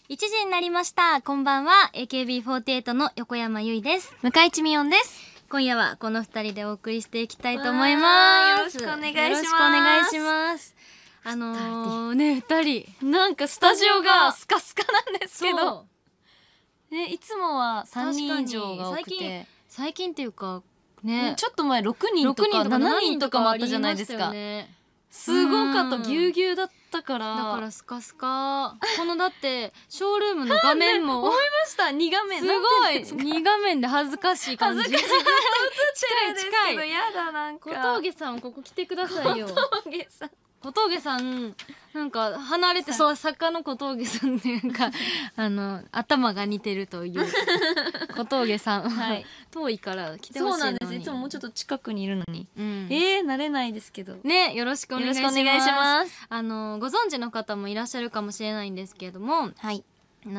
1時になりました。こんばんは。AKB48 の横山由依です。 向井地美音です。 今夜はこの2人でお送りしていきたいと思います。 よろしくお願いします。 よろしくお願いします。ね、2人。 なんかスタジオがスカスカなんですけど。ね、いつもは3人以上が多くて。 最近っていうか、ね。 ちょっと前6人とか7人とかもあったじゃないですか。すごかった。ぎゅうぎゅうだったから。 だからスカスカ。このだってショールームの画面も思いました。2画面すごい2画面で恥ずかしい感じ。 恥ずかしい。ずっと映ってるんですけどやだなんか。 小峠さんここ来てくださいよ。小峠さんなんか離れてそう作家の小峠さんっていうか頭が似てるという小峠さん、はい、遠いから来てほしいのに。そうなんです。 いつももうちょっと近くにいるのに、慣れないですけどね。よろしくお願いします。 ご存知の方もいらっしゃるかもしれないんですけれども、 はい、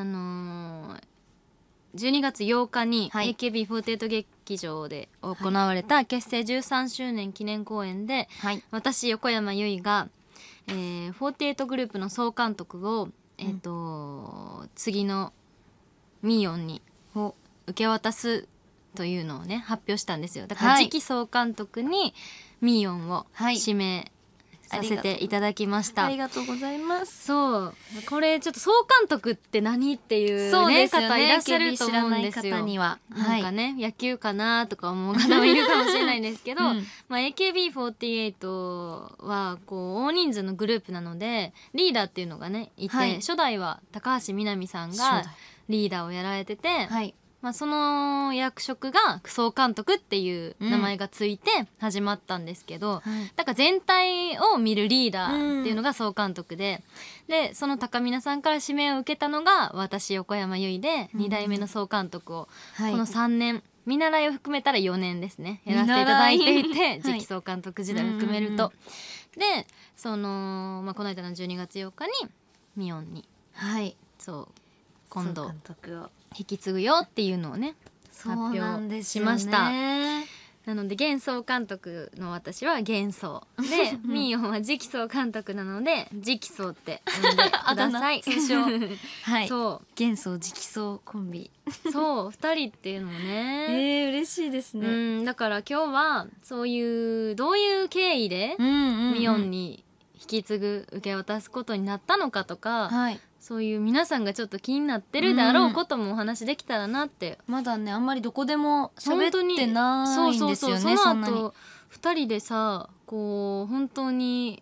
12月8日に AKB48 劇場で行われた結成13周年記念公演で、はい、私横山由依が、48グループの総監督を、次のミーヨンに受け渡すというのをね発表したんですよ。だから次期総監督にミーヨンを指名させていただきました。 ありがとうございます。 そうこれちょっと総監督って何っていうね方いらっしゃると思うんですよ。なんかね野球かなとか思う方もいるかもしれないんですけど、AKB48 はこう大人数のグループなのでリーダーっていうのがねいて、初代は高橋みなみさんがリーダーをやられてて、その役職が総監督っていう名前がついて始まったんですけど、だから全体を見るリーダーっていうのが総監督で、でその高見菜さんから指名を受けたのが私横山由依で、2代目の総監督をこの3年見習いを含めたら4年ですねやらせていただいていて、次期総監督時代を含めると、でこの間の12月8日にミオンに、そう今度引き継ぐよっていうのをね発表しました。なので現総監督の私は現総でミーヨンは次期総監督なので次期総って呼んでください。 通称はい、そう現総次期総コンビそう2人っていうのもね嬉しいですね。 だから今日はそういうどういう経緯でミーヨンに引き継ぐ受け渡すことになったのかとか、そういう皆さんがちょっと気になってるであろうこともお話できたらなって。 まだねあんまりどこでも喋ってないんですよね。 その後2人でさこう本当に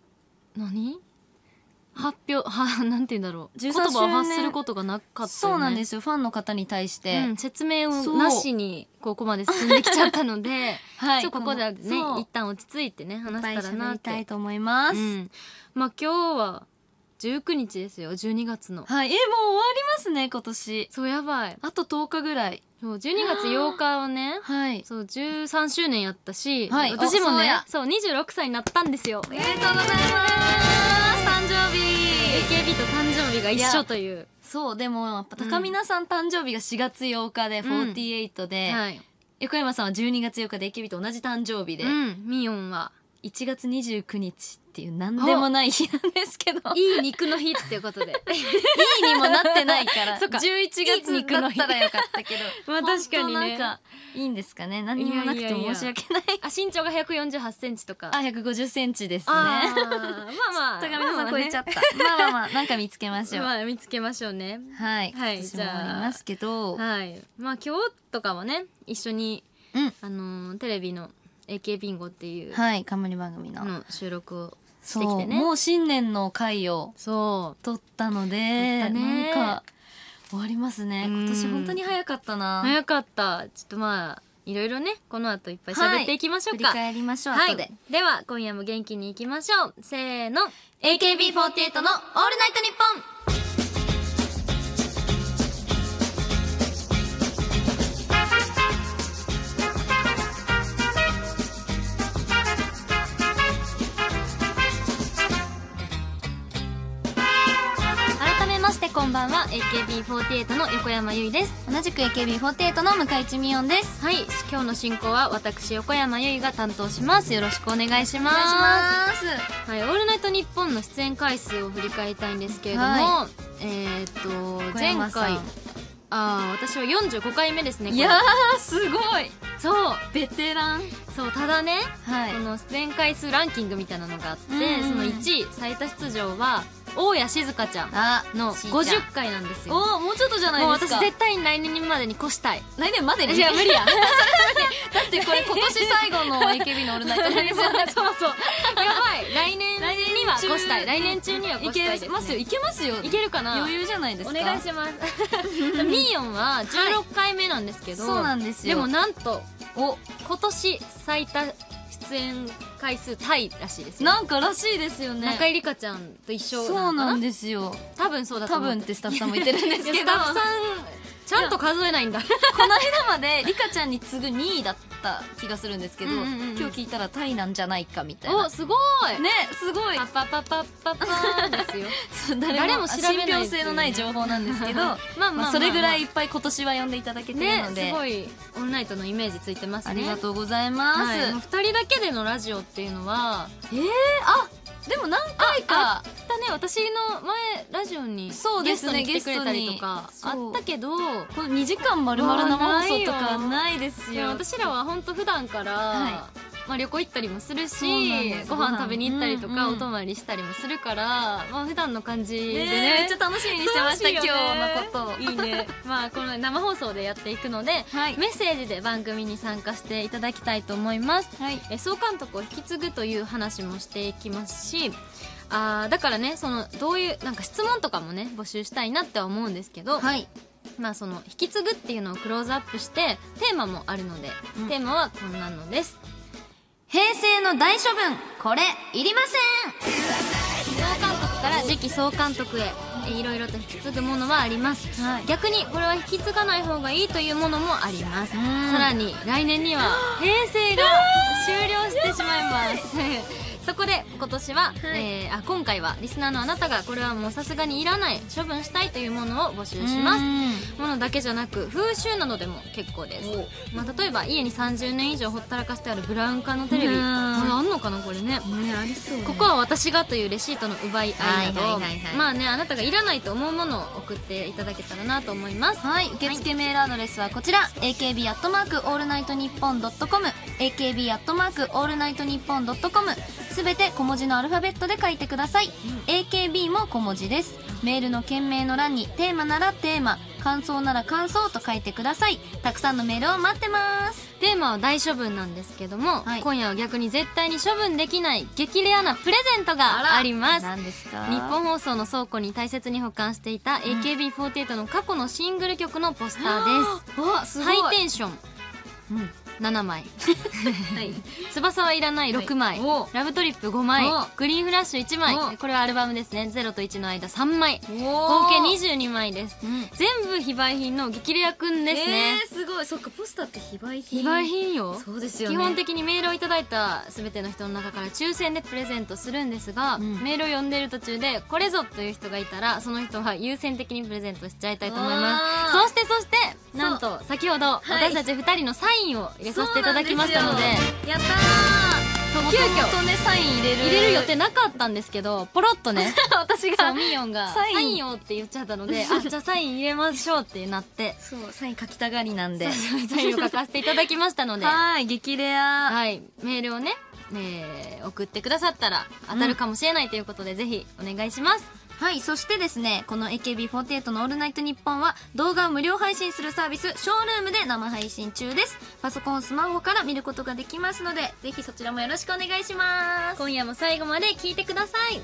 発表なんて言うんだろう、言葉を発することがなかったよね。 そうなんですよ。ファンの方に対して、 説明をなしにここまで進んできちゃったのでここではね一旦落ち着いてね話したらなっていっぱい喋りたいと思います。 今日は19日ですよ、12月の。 もう終わりますね今年。 そうやばい。 あと10日ぐらい。 そう12月8日はね、そう13周年やったし、私もねそう26歳になったんですよ。 おめでとうございます。誕生日 AKB と誕生日が一緒という。 そうでもやっぱ高見菜さん誕生日が4月8日で48で、横山さんは12月8日で AKB と同じ誕生日で、 ミヨンは 1月29日っていう何でもない日なんですけど、 いい肉の日っていうことでいいにもなってないからそっか 11月だったらよかったけど確かにねなんかいいんですかね。何にもなくて申し訳ない。 身長が148センチとか 150センチですね。 高見菜さん超えちゃった。なんか見つけましょう。 見つけましょうね。 私もありますけど、 今日とかはね一緒にテレビのAK ビンゴっていう冠番組の収録をしてきてね。 もう新年の回を撮ったのでなんか終わりますね。今年本当に早かったな。 早かった。ちょっといろいろねこの後いっぱい喋っていきましょうか。 振り返りましょう後で。 では今夜も元気にいきましょう。せーの AKB48 のオールナイトニッポン。こんばんは AKB48 の横山由依です。 同じく AKB48 の向井地美音です。 今日の進行は私横山由依が担当します。よろしくお願いします。オールナイトニッポンの出演回数を振り返りたいんですけれども、 前回私は45回目ですね。 いやーすごい。 そうベテラン。 そうただね、 はい、 この出演回数ランキングみたいなのがあって、その1位最多出場は大谷静香ちゃんの50回なんですよ。 お、もうちょっとじゃないですか。 もう私絶対に来年までに越したい。 来年までに？ いや無理や。 だってこれ今年最後の AKB のオールナイトですよね。 そうそう、やばい。来年には越したい。来年中には越したいですね。 いけますよ、いけますよ。 いけるかな。 余裕じゃないですか。 お願いします。ミーヨンは16回目なんですけど、 そうなんですよ。 でもなんと今年最多出演回数タイらしいですよ。 なんからしいですよね。 中井梨花ちゃんと一緒なのかな。 そうなんですよ。 多分そうだと思う。 多分ってスタッフさんも言ってるんですけど、 スタッフさんちゃんと数えないんだ。 この間まで梨花ちゃんに次ぐ2位だった気がするんですけど、今日聞いたらタイなんじゃないかみたいな。 お、すごいね、すごい。 パパパパパパーですよ。 誰も調べない、信憑性のない情報なんですけど、まあそれぐらいいっぱい今年は呼んでいただけてるので、 すごいオンライトのイメージついてますね。 ありがとうございます。 2人だけでのラジオっていうのは、 でも何回かあったね。私の前ラジオにゲストに来てくれたりとかあったけど、 この2時間丸々生放送とかないですよ。 私らは本当普段から、まあ旅行行ったりもするし、ご飯食べに行ったりとかお泊まりしたりもするから、まあ普段の感じでね、 めっちゃ楽しみにしてました。今日のこといいね。まあこの生放送でやっていくので、メッセージで番組に参加していただきたいと思います。総監督を引き継ぐという話もしていきますし、だからね、そのどういうなんか質問とかもね募集したいなっては思うんですけど、まあその引き継ぐっていうのをクローズアップしてテーマもあるので、テーマはこんなのです。 平成の大処分、これいりません。 総監督から次期総監督へいろいろと引き継ぐものはあります、逆にこれは引き継がない方がいいというものもあります。さらに来年には平成が終了してしまいますそこで今年は、今回はリスナーのあなたがこれはもうさすがにいらない、処分したいというものを募集します。ものだけじゃなく風習などでも結構です。まあ、例えば家に30年以上ほったらかしてあるブラウン管のテレビ、あんのかなこれね。 ありそうね。 ここは私がというレシートの奪い合いなど、まあね、あなたがいらないと思うものを送っていただけたらなと思います。 受付メールアドレスはこちら、akb@allnightnippon.com、akb@allnightnippon.com、すべて小文字のアルファベットで書いてください。AKB も小文字です。メールの件名の欄にテーマならテーマ、感想なら感想と書いてください。たくさんのメールを待ってます。 テーマは大処分なんですけども、今夜は逆に絶対に処分できない激レアなプレゼントがあります。 何ですか？ 日本放送の倉庫に大切に保管していた AKB48 の過去のシングル曲のポスターです。ハイテンション、7枚翼はいらない6枚、ラブトリップ5枚、グリーンフラッシュ1枚、これはアルバムですね。0と1の間3枚、合計22枚です。全部非売品の激レアくんですね。 すごい。そっか、ポスターって非売品。 非売品よ。 そうですよね。 基本的にメールをいただいた全ての人の中から抽選でプレゼントするんですが、メールを読んでる途中でこれぞという人がいたら、その人は優先的にプレゼントしちゃいたいと思います。そしてなんと先ほど私たち2人のサインを入れさせていただきましたので、 やったー。 急遽ね、サイン入れる予定なかったんですけど、ポロッとね私がミーヨンがサインをって言っちゃったので、じゃあサイン入れましょうってなって、 サイン書きたがりなんでサインを書かせていただきましたので、 激レア。 メールをね、送ってくださったら当たるかもしれないということで、ぜひお願いします。 そしてですね、この AKB48 のオールナイトニッポンは動画を無料配信するサービスショールームで生配信中です。パソコン、スマホから見ることができますので、ぜひそちらもよろしくお願いします。 今夜も最後まで聞いてください。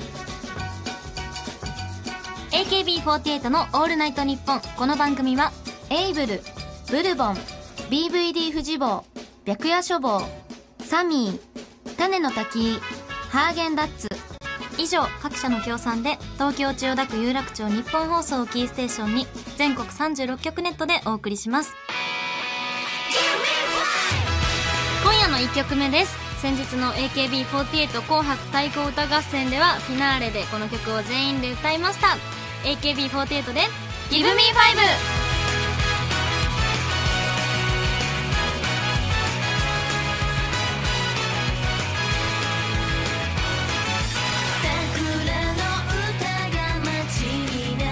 AKB48 のオールナイトニッポン。この番組はエイブル、ブルボン、BVD フジボー、白夜処方、サミー、種の滝、ハーゲンダッツ以上各社の協賛で、東京千代田区有楽町日本放送をキーステーションに全国36局ネットでお送りします。 今夜の1曲目です。先日の AKB48 紅白対抗歌合戦ではフィナーレでこの曲を全員で歌いました。 AKB48 で Give Me 5。 桜の歌が街に流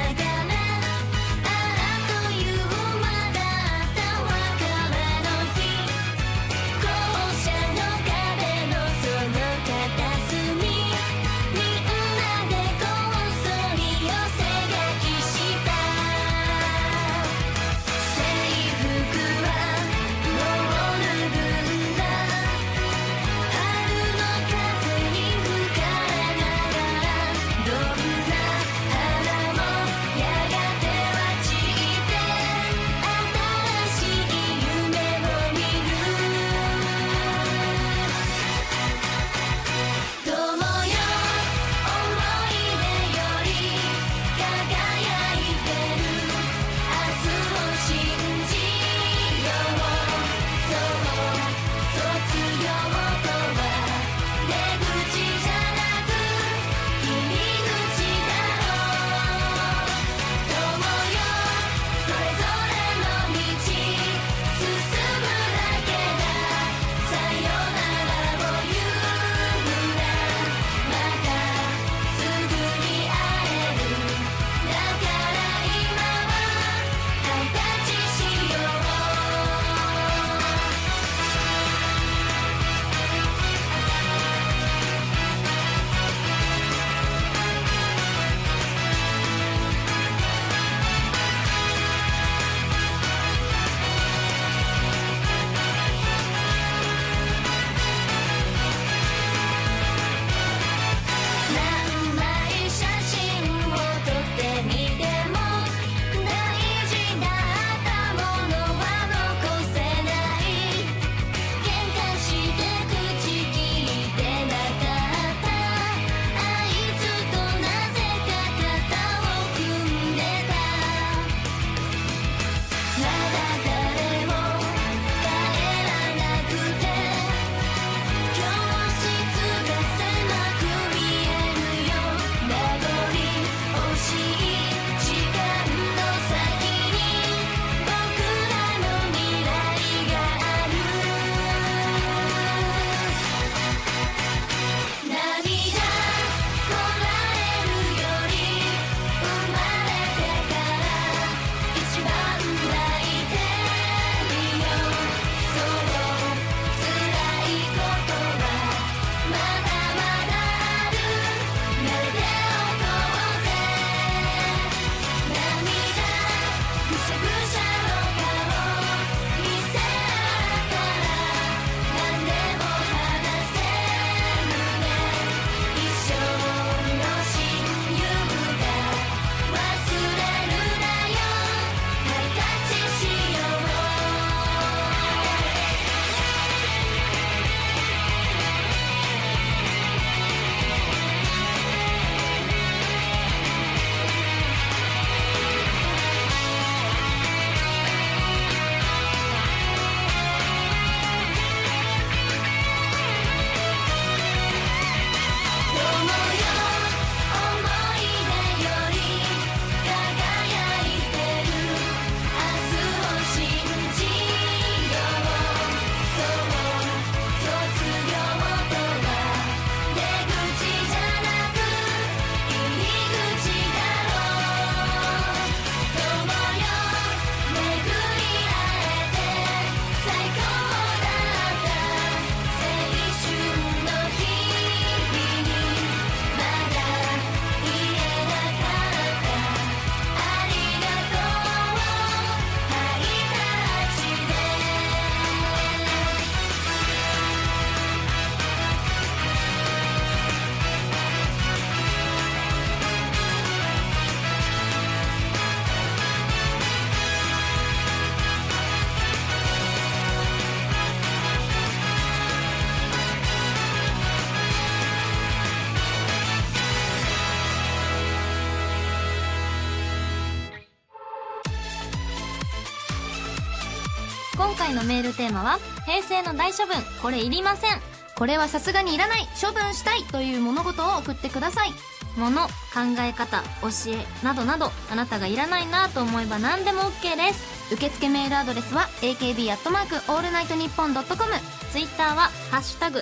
のメールテーマは平成の大処分これいりません。 これはさすがにいらない、処分したいという物事を送ってください。 物、考え方、教えなどなど、あなたがいらないなと思えば何でも OK です。 受付メールアドレスは akb@allnightnippon.com。 ツイッターはハッシュタグ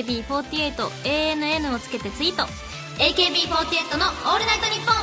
AKB48ANN をつけてツイート。 AKB48 のオールナイトニッポン。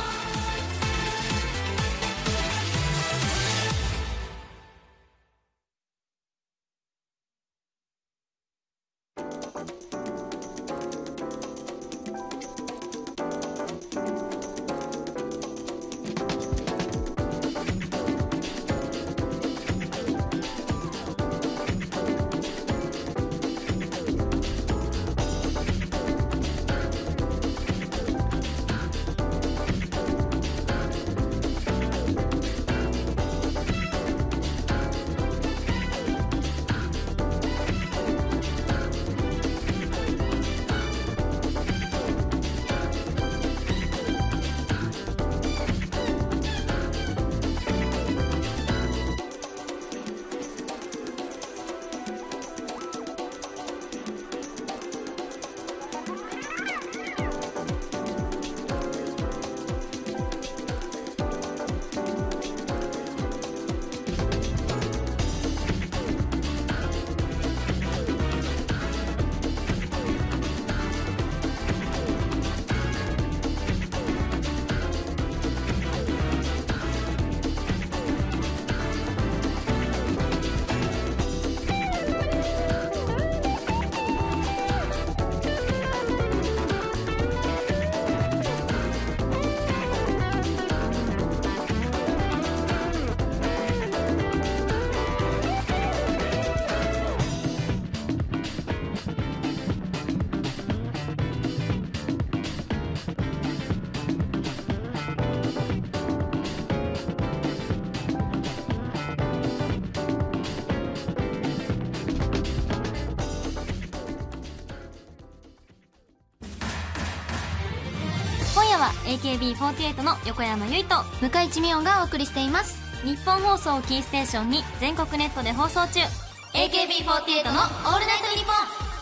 AKB48 の横山由依と向井地美音がお送りしています。 日本放送をキーステーションに全国ネットで放送中、 AKB48 のオールナイトニッポン。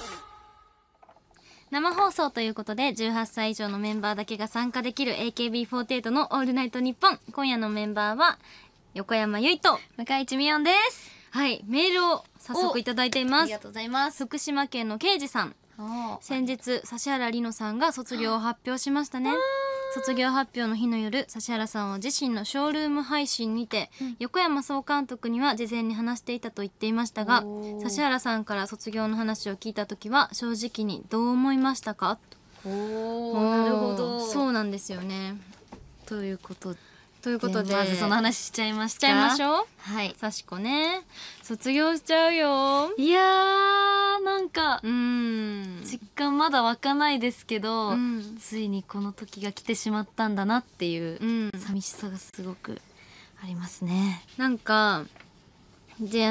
生放送ということで18歳以上のメンバーだけが参加できる AKB48 のオールナイトニッポン。今夜のメンバーは横山由依と向井地美音です。 はい、メールを早速いただいています。 ありがとうございます。 福島県の刑事さん、先日指原莉乃さんが卒業を発表しましたね。卒業発表の日の夜、指原さんは自身のショールーム配信にて、横山総監督には事前に話していたと言っていましたが、指原さんから卒業の話を聞いた時は正直にどう思いましたか？ なるほど。 そうなんですよね。ということでまずその話しちゃいましょう。 はい。さしこね、卒業しちゃうよ。 いやー、なんか実感まだ湧かないですけど、ついにこの時が来てしまったんだなっていう寂しさがすごくありますね。 なんかで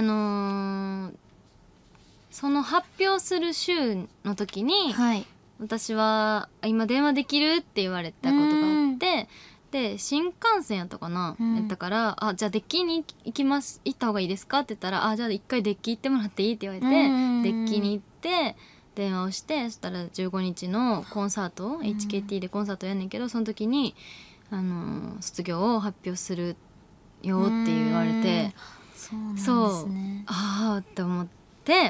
その発表する週の時に、私は今電話できるって言われたことがあって、で新幹線やったかな、やったから、じゃあデッキに行った方がいいですかって言ったら、じゃあ一回デッキ行ってもらっていいって言われて、デッキに行って電話をして、そしたら15日のコンサート、HKT でコンサートやんねんけど、その時に卒業を発表するよって言われて、 そうなんですね。 ああって思って、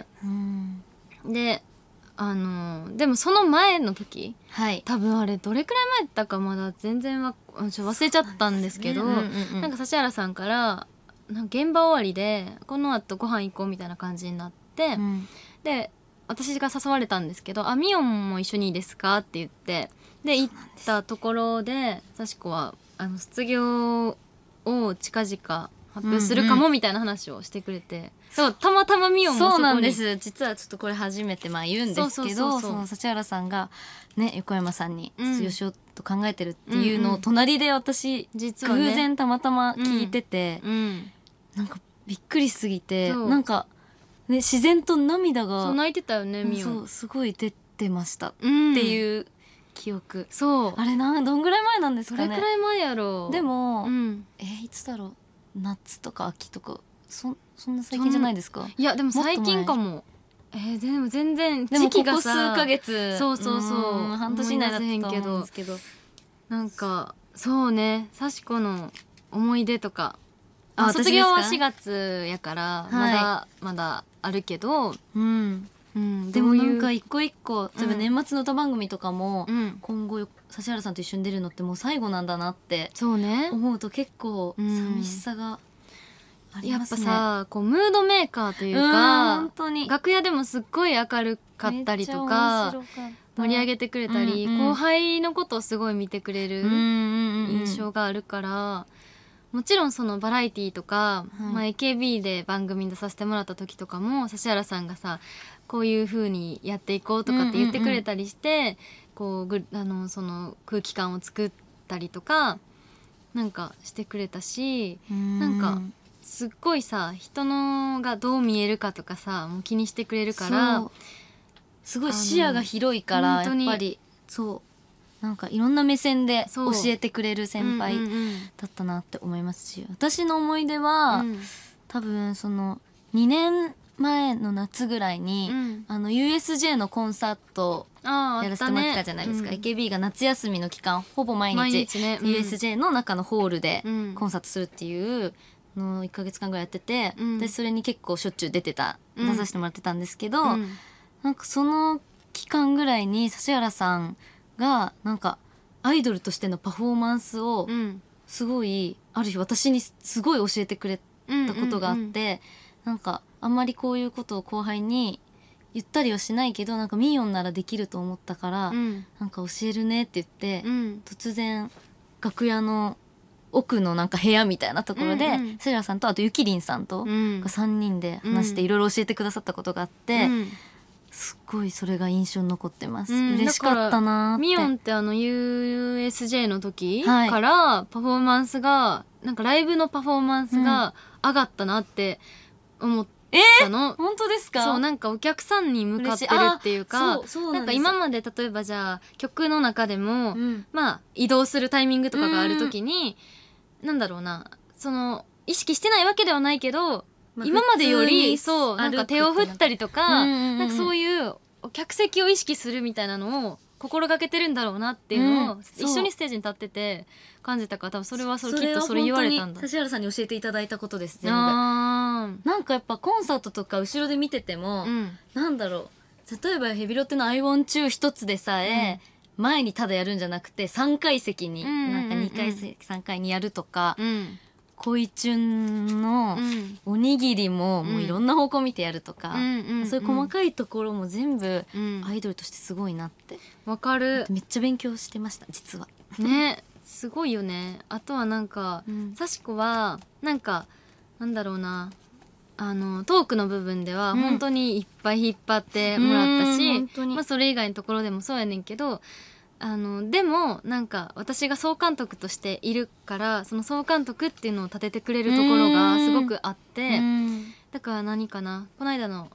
ででもその前の時、多分あれどれくらい前だったかまだ全然忘れちゃったんですけど、なんか指原さんからなんか現場終わりでこの後ご飯行こうみたいな感じになって、で私が誘われたんですけど、ミオンも一緒にいいですかって言って、で行ったところでさしこは卒業を近々発表するかもみたいな話をしてくれて、そうたまたまミオンもそうなんです。実はちょっとこれ初めて言うんですけど、その指原さんがね横山さんに卒業しようと考えてるっていうのを隣で私実は偶然たまたま聞いてて、なんかびっくりすぎて、なんかね自然と涙が泣いてたよねミオン。 そうすごい出てましたっていう記憶。 そうあれどんぐらい前なんですかね。 どれくらい前やろう。 でもいつだろう、夏とか秋とかそんな最近じゃないですか？ いやでも最近かも。でも全然時期がさ、 でもここ数ヶ月、 そうそうそう、 半年以内だったと思うんですけど、 なんかそうね、幸子の思い出とか、卒業業は4月やから、まだあるけど、 でもなんか一個一個、例えば年末の歌番組とかも、今後指原さんと一緒に出るのってもう最後なんだなって思うと結構寂しさがありますね。 やっぱさ、こうムードメーカーというか、本当に楽屋でもすっごい明るかったりとか盛り上げてくれたり、後輩のことをすごい見てくれる印象があるから、もちろんそのバラエティーとか、AKB で番組に出させてもらった時とかも指原さんがさ、こういう風にやっていこうとかって言ってくれたりして、こうその空気感を作ったりとかなんかしてくれたし、なんかすっごいさ、人のがどう見えるかとかさもう気にしてくれるから、 すごい視野が広いから、やっぱりそうなんかいろんな目線で教えてくれる先輩だったなって思いますし、私の思い出は、多分その2年前の夏ぐらいに、USJ のコンサートやらせてもらってたじゃないですか。AKB が夏休みの期間ほぼ毎日 USJ の中のホールでコンサートするっていうのを1ヶ月間ぐらいやってて、でそれに結構しょっちゅう出させてもらってたんですけど、なんかその期間ぐらいに指原さんがなんかアイドルとしてのパフォーマンスをすごい、ある日私にすごい教えてくれたことがあって、なんかあんまりこういうことを後輩に言ったりはしないけど、なんかミーヨンならできると思ったから、なんか教えるねって言って、突然楽屋の奥のなんか部屋みたいなところで、セラさんとあとゆきりんさんと3人で話していろいろ教えてくださったことがあって、すっごいそれが印象に残ってます。嬉しかったなって。 ミヨンってUSJ の時からパフォーマンスが、なんかライブのパフォーマンスが上がったなって思ったの。 本当ですか？ そう、なんかお客さんに向かってるっていうか、なんか今まで例えばじゃあ曲の中でも、まあ移動するタイミングとかがある時に、なんだろうな、その意識してないわけではないけど、今までよりそうなんか手を振ったりとか、なんかそういう客席を意識するみたいなのを心がけてるんだろうなっていうのを一緒にステージに立ってて感じたから、多分それはきっとそれ言われたんだ。 指原さんに教えていただいたことです。全部なんかやっぱコンサートとか後ろで見てても、なんだろう、例えばヘビロテの「IWANT YOU」一つでさえ、前にただやるんじゃなくて3階席に、なんか2階席3階にやるとか、恋チュンのおにぎりももういろんな方向見てやるとか、そういう細かいところも全部アイドルとしてすごいなって。 わかる。 めっちゃ勉強してました実は。 ね、すごいよね。あとはなんか幸子はなんかなんだろうな、トークの部分では本当にいっぱい引っ張ってもらったし、まあそれ以外のところでもそうやねんけど、でもなんか私が総監督としているから、その総監督っていうのを立ててくれるところがすごくあって、だから何かな、この間の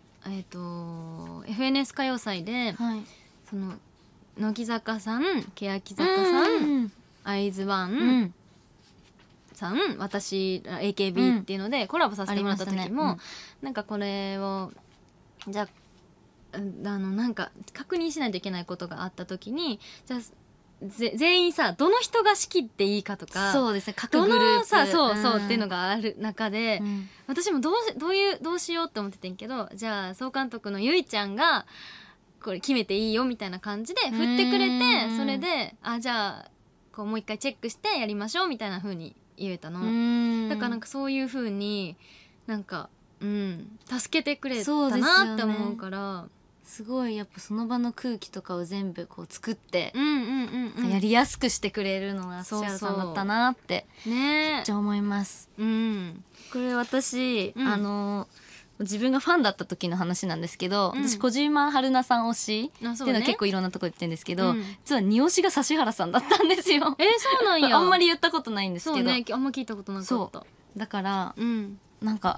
FNS 歌謡祭で、その乃木坂さん、欅坂さん、会津ワンさん、私 AKB っていうのでコラボさせてもらった時も、なんかこれをじゃあなんか確認しないといけないことがあった時に、じゃあ全員さどの人が仕切っていいかとか、 そうですね、各グループさそうっていうのがある中で、私もどうしようって思っててんけど、じゃあ総監督のゆいちゃんがこれ決めていいよみたいな感じで振ってくれて、それでじゃあこうもう一回チェックしてやりましょうみたいな風に言えたの。だからなんかそういう風になんか助けてくれたなって思うから、 すごいやっぱその場の空気とかを全部こう作ってやりやすくしてくれるのが指原さんだったなってめっちゃ思います。これ私、自分がファンだった時の話なんですけど、私小島春菜さん推しっていうのは結構いろんなとこ言ってるんですけど、実は2推しが指原さんだったんですよ。 そうなんや。 あんまり言ったことないんですけど、 そうね、あんま聞いたことなかった。 だから、なんか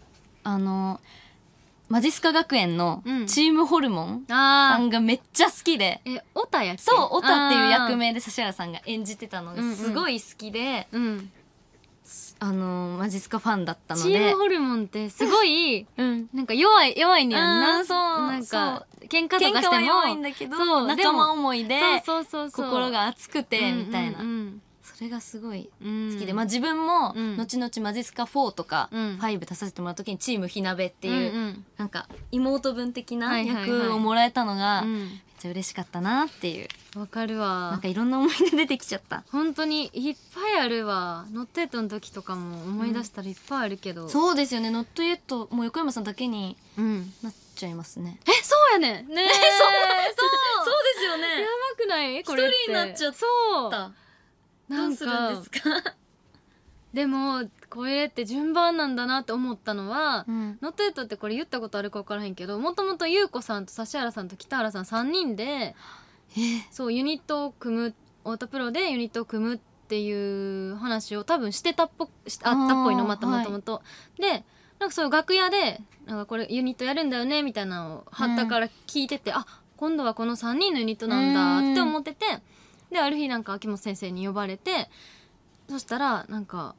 マジスカ学園のチームホルモンさんがめっちゃ好きで、 オタやっけ？ そう、オタっていう役名で指原さんが演じてたのがすごい好きで、 マジスカファンだったのチで、 ームホルモンってすごいうんなんか弱いねやんな。 そうなんか喧嘩と喧嘩かしてもは弱いんだけどそう仲間思いでそうそうそう心が熱くてみたいな、それがすごい好きで、まあ自分も後々マジスカ4とか5出させてもらった時にチームひなべっていうなんか妹分的な役をもらえたのがめっちゃ嬉しかったなっていう。 わかるわ。 なんかいろんな思い出出てきちゃった。 本当にいっぱいあるわ。ノットエットの時とかも思い出したらいっぱいあるけど、 そうですよね。ノットエットもう横山さんだけになっちゃいますね。 そうやねんね。 そうですよね。 やばくないこれって。 一人になっちゃった。 そうどうするんですか。 でもこれって順番なんだなって思ったのは、ノットエットってこれ言ったことあるか分からへんけど、もともと優子さんと指原さんと北原さん3人でそうユニットを組む、太田プロでユニットを組むっていう話を多分してたあったっぽいの、またもともと。でなんかそういう楽屋でなんかこれユニットやるんだよねみたいなのをはったから聞いてて、あ今度はこの3人のユニットなんだって思ってて、である日なんか秋元先生に呼ばれて、そしたらなんか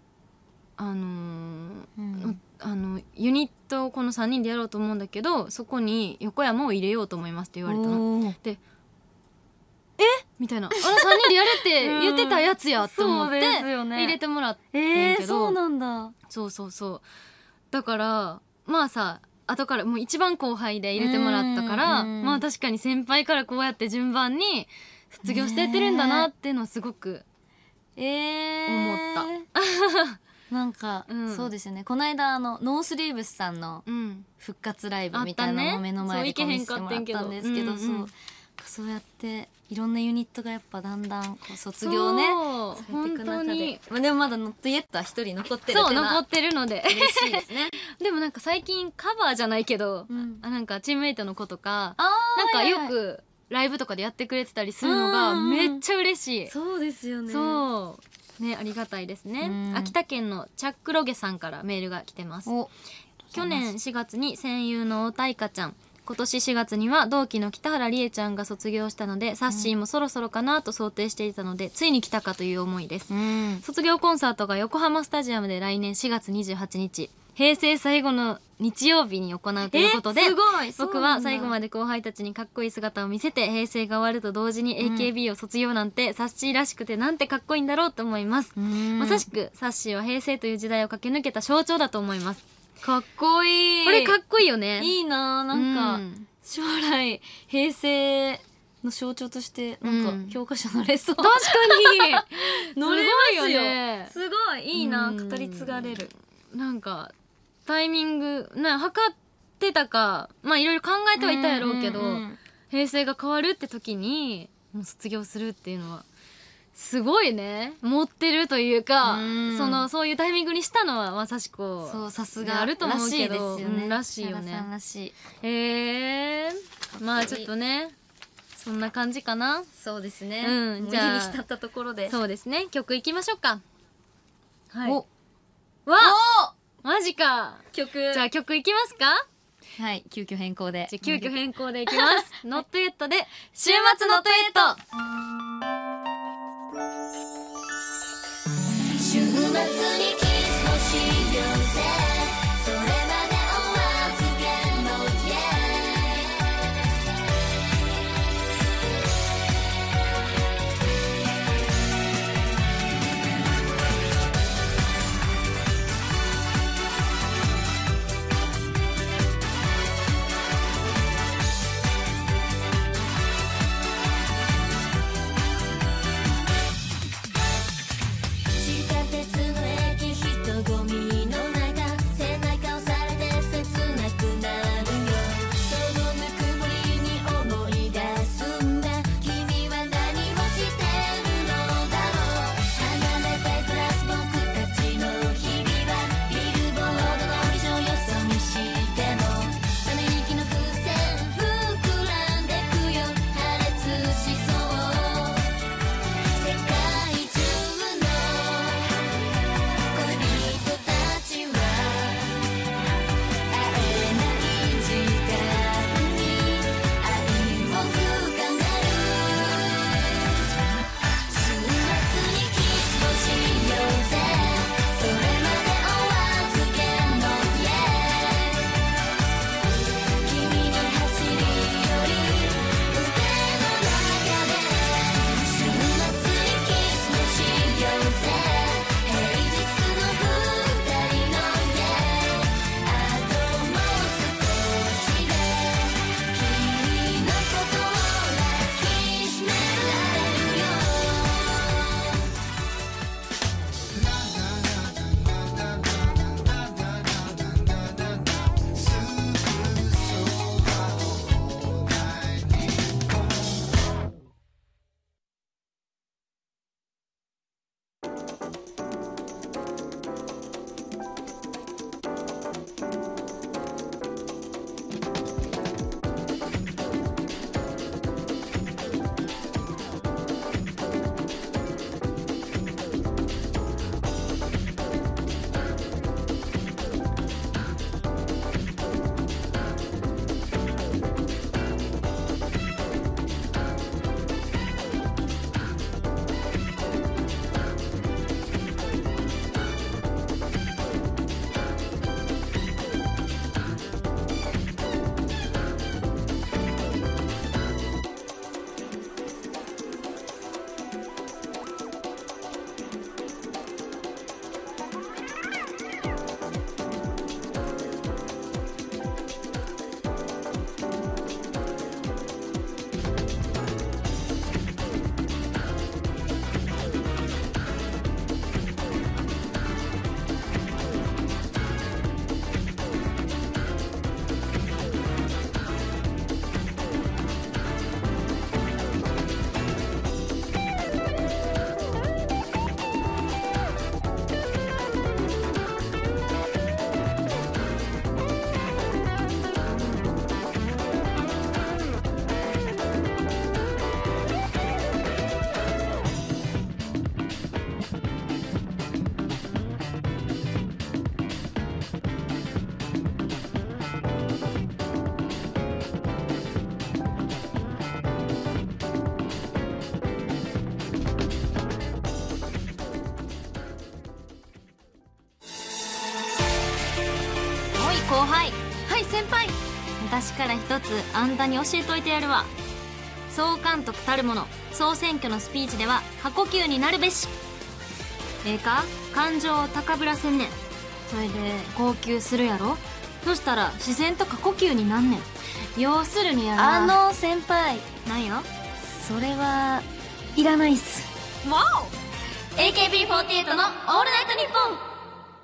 ユニットをこの3人でやろうと思うんだけど、そこに横山を入れようと思いますって言われたの。でみたいな、3人でやれって言ってたやつやと思って入れてもらってんけど、 そうなんだ。 そうだからまあさ、後からもう一番後輩で入れてもらったから、まあ確かに先輩からこうやって順番に卒業してってるんだなっていうのはすごく思った。 なんか、そうですよね。この間ノースリーブスさんの復活ライブみたいなのを目の前で見せてもらったんですけど、そうやっていろんなユニットがやっぱだんだんこう卒業ねされていく中で、でもまだノットイエットは一人残ってるっていうのは残ってるので嬉しいですね。 でもなんか最近カバーじゃないけど、なんかチームメイトの子とかなんかよくライブとかでやってくれてたりするのがめっちゃ嬉しい。 そうですよね。 そうね、ありがたいですね。秋田県のチャックロゲさんからメールが来てます。去年4月に戦友の太田愛花ちゃん、今年4月には同期の北原理恵ちゃんが卒業したので、サッシーもそろそろかなと想定していたので、ついに来たかという思いです。卒業コンサートが横浜スタジアムで来年4月28日平成最後の日曜日に行うということで、僕は最後まで後輩たちにかっこいい姿を見せて、平成が終わると同時に AKB を卒業なんて、サッシーらしくてなんてかっこいいんだろうと思います。まさしくサッシーは平成という時代を駆け抜けた象徴だと思います。 かっこいい。 これかっこいいよね。 いいな。なんか、将来平成の象徴としてなんか教科書載れそう。 確かに載れますよね。 すごいいいな。語り継がれる。 なんかタイミング測ってたか、まあいろいろ考えてはいたやろうけど、平成が変わるって時にもう卒業するっていうのはすごいね、持ってるというか、そういうタイミングにしたのはまさしくさすがあると思うけど、 らしいですよね。 らしいよね。 らしい。 まあちょっとね、そんな感じかな。 そうですね。 じゃあに浸ったところで、 そうですね、曲いきましょうか。はい。マジか。じゃあ曲いきますか。 はい、急遽変更で。 じゃあ急遽変更でいきます。ノットエットで週末ノットエット。週末にキスをしようぜ、それまでお預けの輩。 はい先輩。私から一つあんたに教えといてやるわ。総監督たるもの、総選挙のスピーチでは過呼吸になるべし。ええか、感情を高ぶらせんねん。それで号泣するやろ。そしたら自然と過呼吸になんねん。要するにやな。 先輩、 なんや。 それはいらないっす。 わお。 AKB48 のオールナイトニッポン。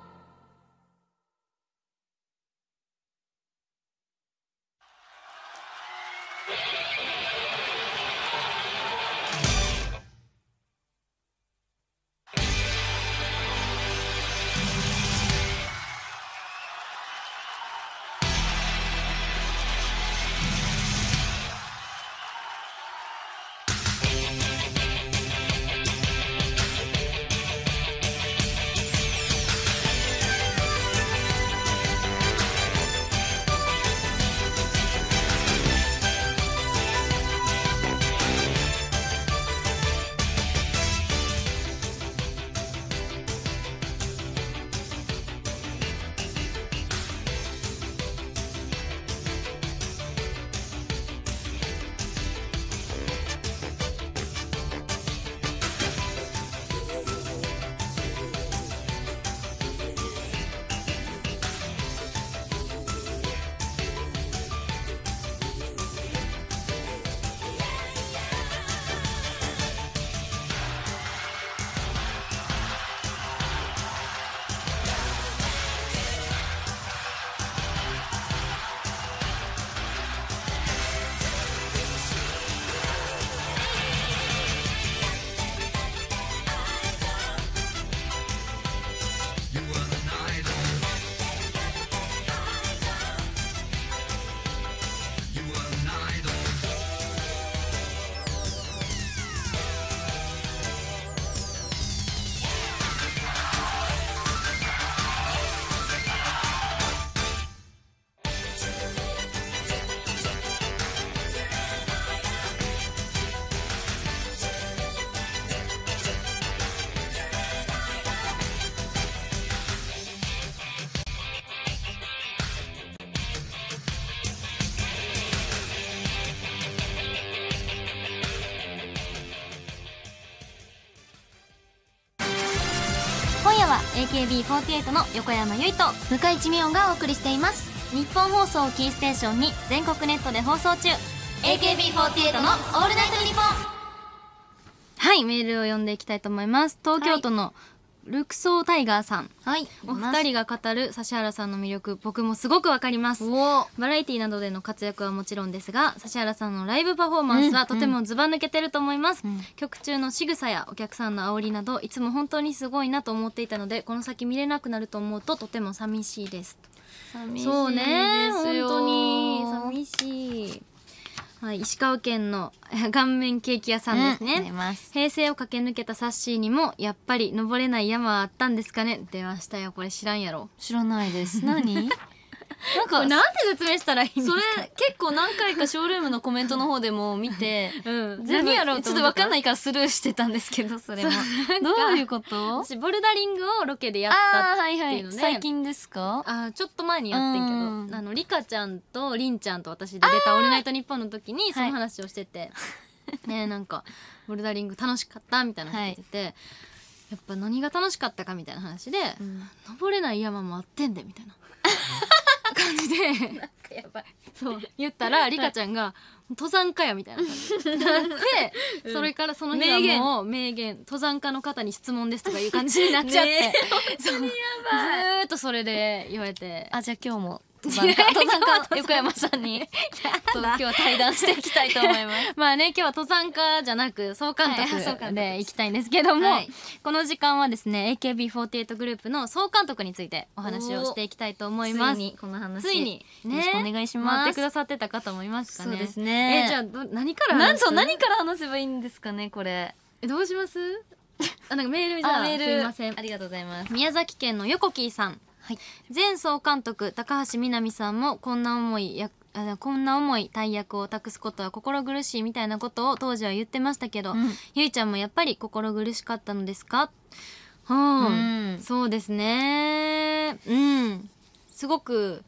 AKB48 の横山由依と向井地美音がお送りしています。 日本放送をキーステーションに全国ネットで放送中、 AKB48 のオールナイトニッポン。 はい、メールを読んでいきたいと思います。東京都のルクソータイガーさん。 はい、 お二人が語る指原さんの魅力、僕もすごくわかります。バラエティなどでの活躍はもちろんですが、指原さんのライブパフォーマンスはとてもズバ抜けてると思います、曲中の仕草やお客さんの煽りなどいつも本当にすごいなと思っていたので、この先見れなくなると思うととても寂しいです。そうね、本当に寂しい。はい、石川県の顔面ケーキ屋さんですね、平成を駆け抜けたサッシーにもやっぱり登れない山はあったんですかね。出ましたよ。これ知らんやろ。 知らないです。何なんかなんて説明したらいいんですか。 それ結構何回かショールームのコメントの方でも見て、 何やろうちょっと分かんないからスルーしてたんですけど、それもどういうこと？ 私ボルダリングをロケでやったっていうので、 最近ですか？ ちょっと前にやってんけど、リカちゃんとリンちゃんと私で出た「オールナイトニッポン」の時にその話をしてて、ね、なんかボルダリング楽しかったみたいなの言ってて、やっぱ何が楽しかったかみたいな話で、登れない山もあってんでみたいな感じでなんかやばいそう言ったらリカちゃんが登山家やみたいな感じになってそれからその日はもう名言登山家の方に質問ですとかいう感じになっちゃってずーっとそれで言われて、 じゃあ今日も登山家横山さんに今日は対談していきたいと思いますまあね、今日は登山家じゃなく総監督でいきたいんですけども、この時間はですね AKB48 グループの総監督についてお話をしていきたいと思います。 ついにこの話、 ついによろしくお願いします。 待ってくださってた方もいますかね。 そうですね。 じゃあ何から話す？ 何から話せばいいんですかね、これ。 どうします？なんかメールじゃあすいません。 ありがとうございます。 宮崎県のヨコキーさん。前総監督高橋みなみさんもこんな重い大役を託すことは心苦しいみたいなことを当時は言ってましたけど、ゆいちゃんもやっぱり心苦しかったのですか？そうですね。すごく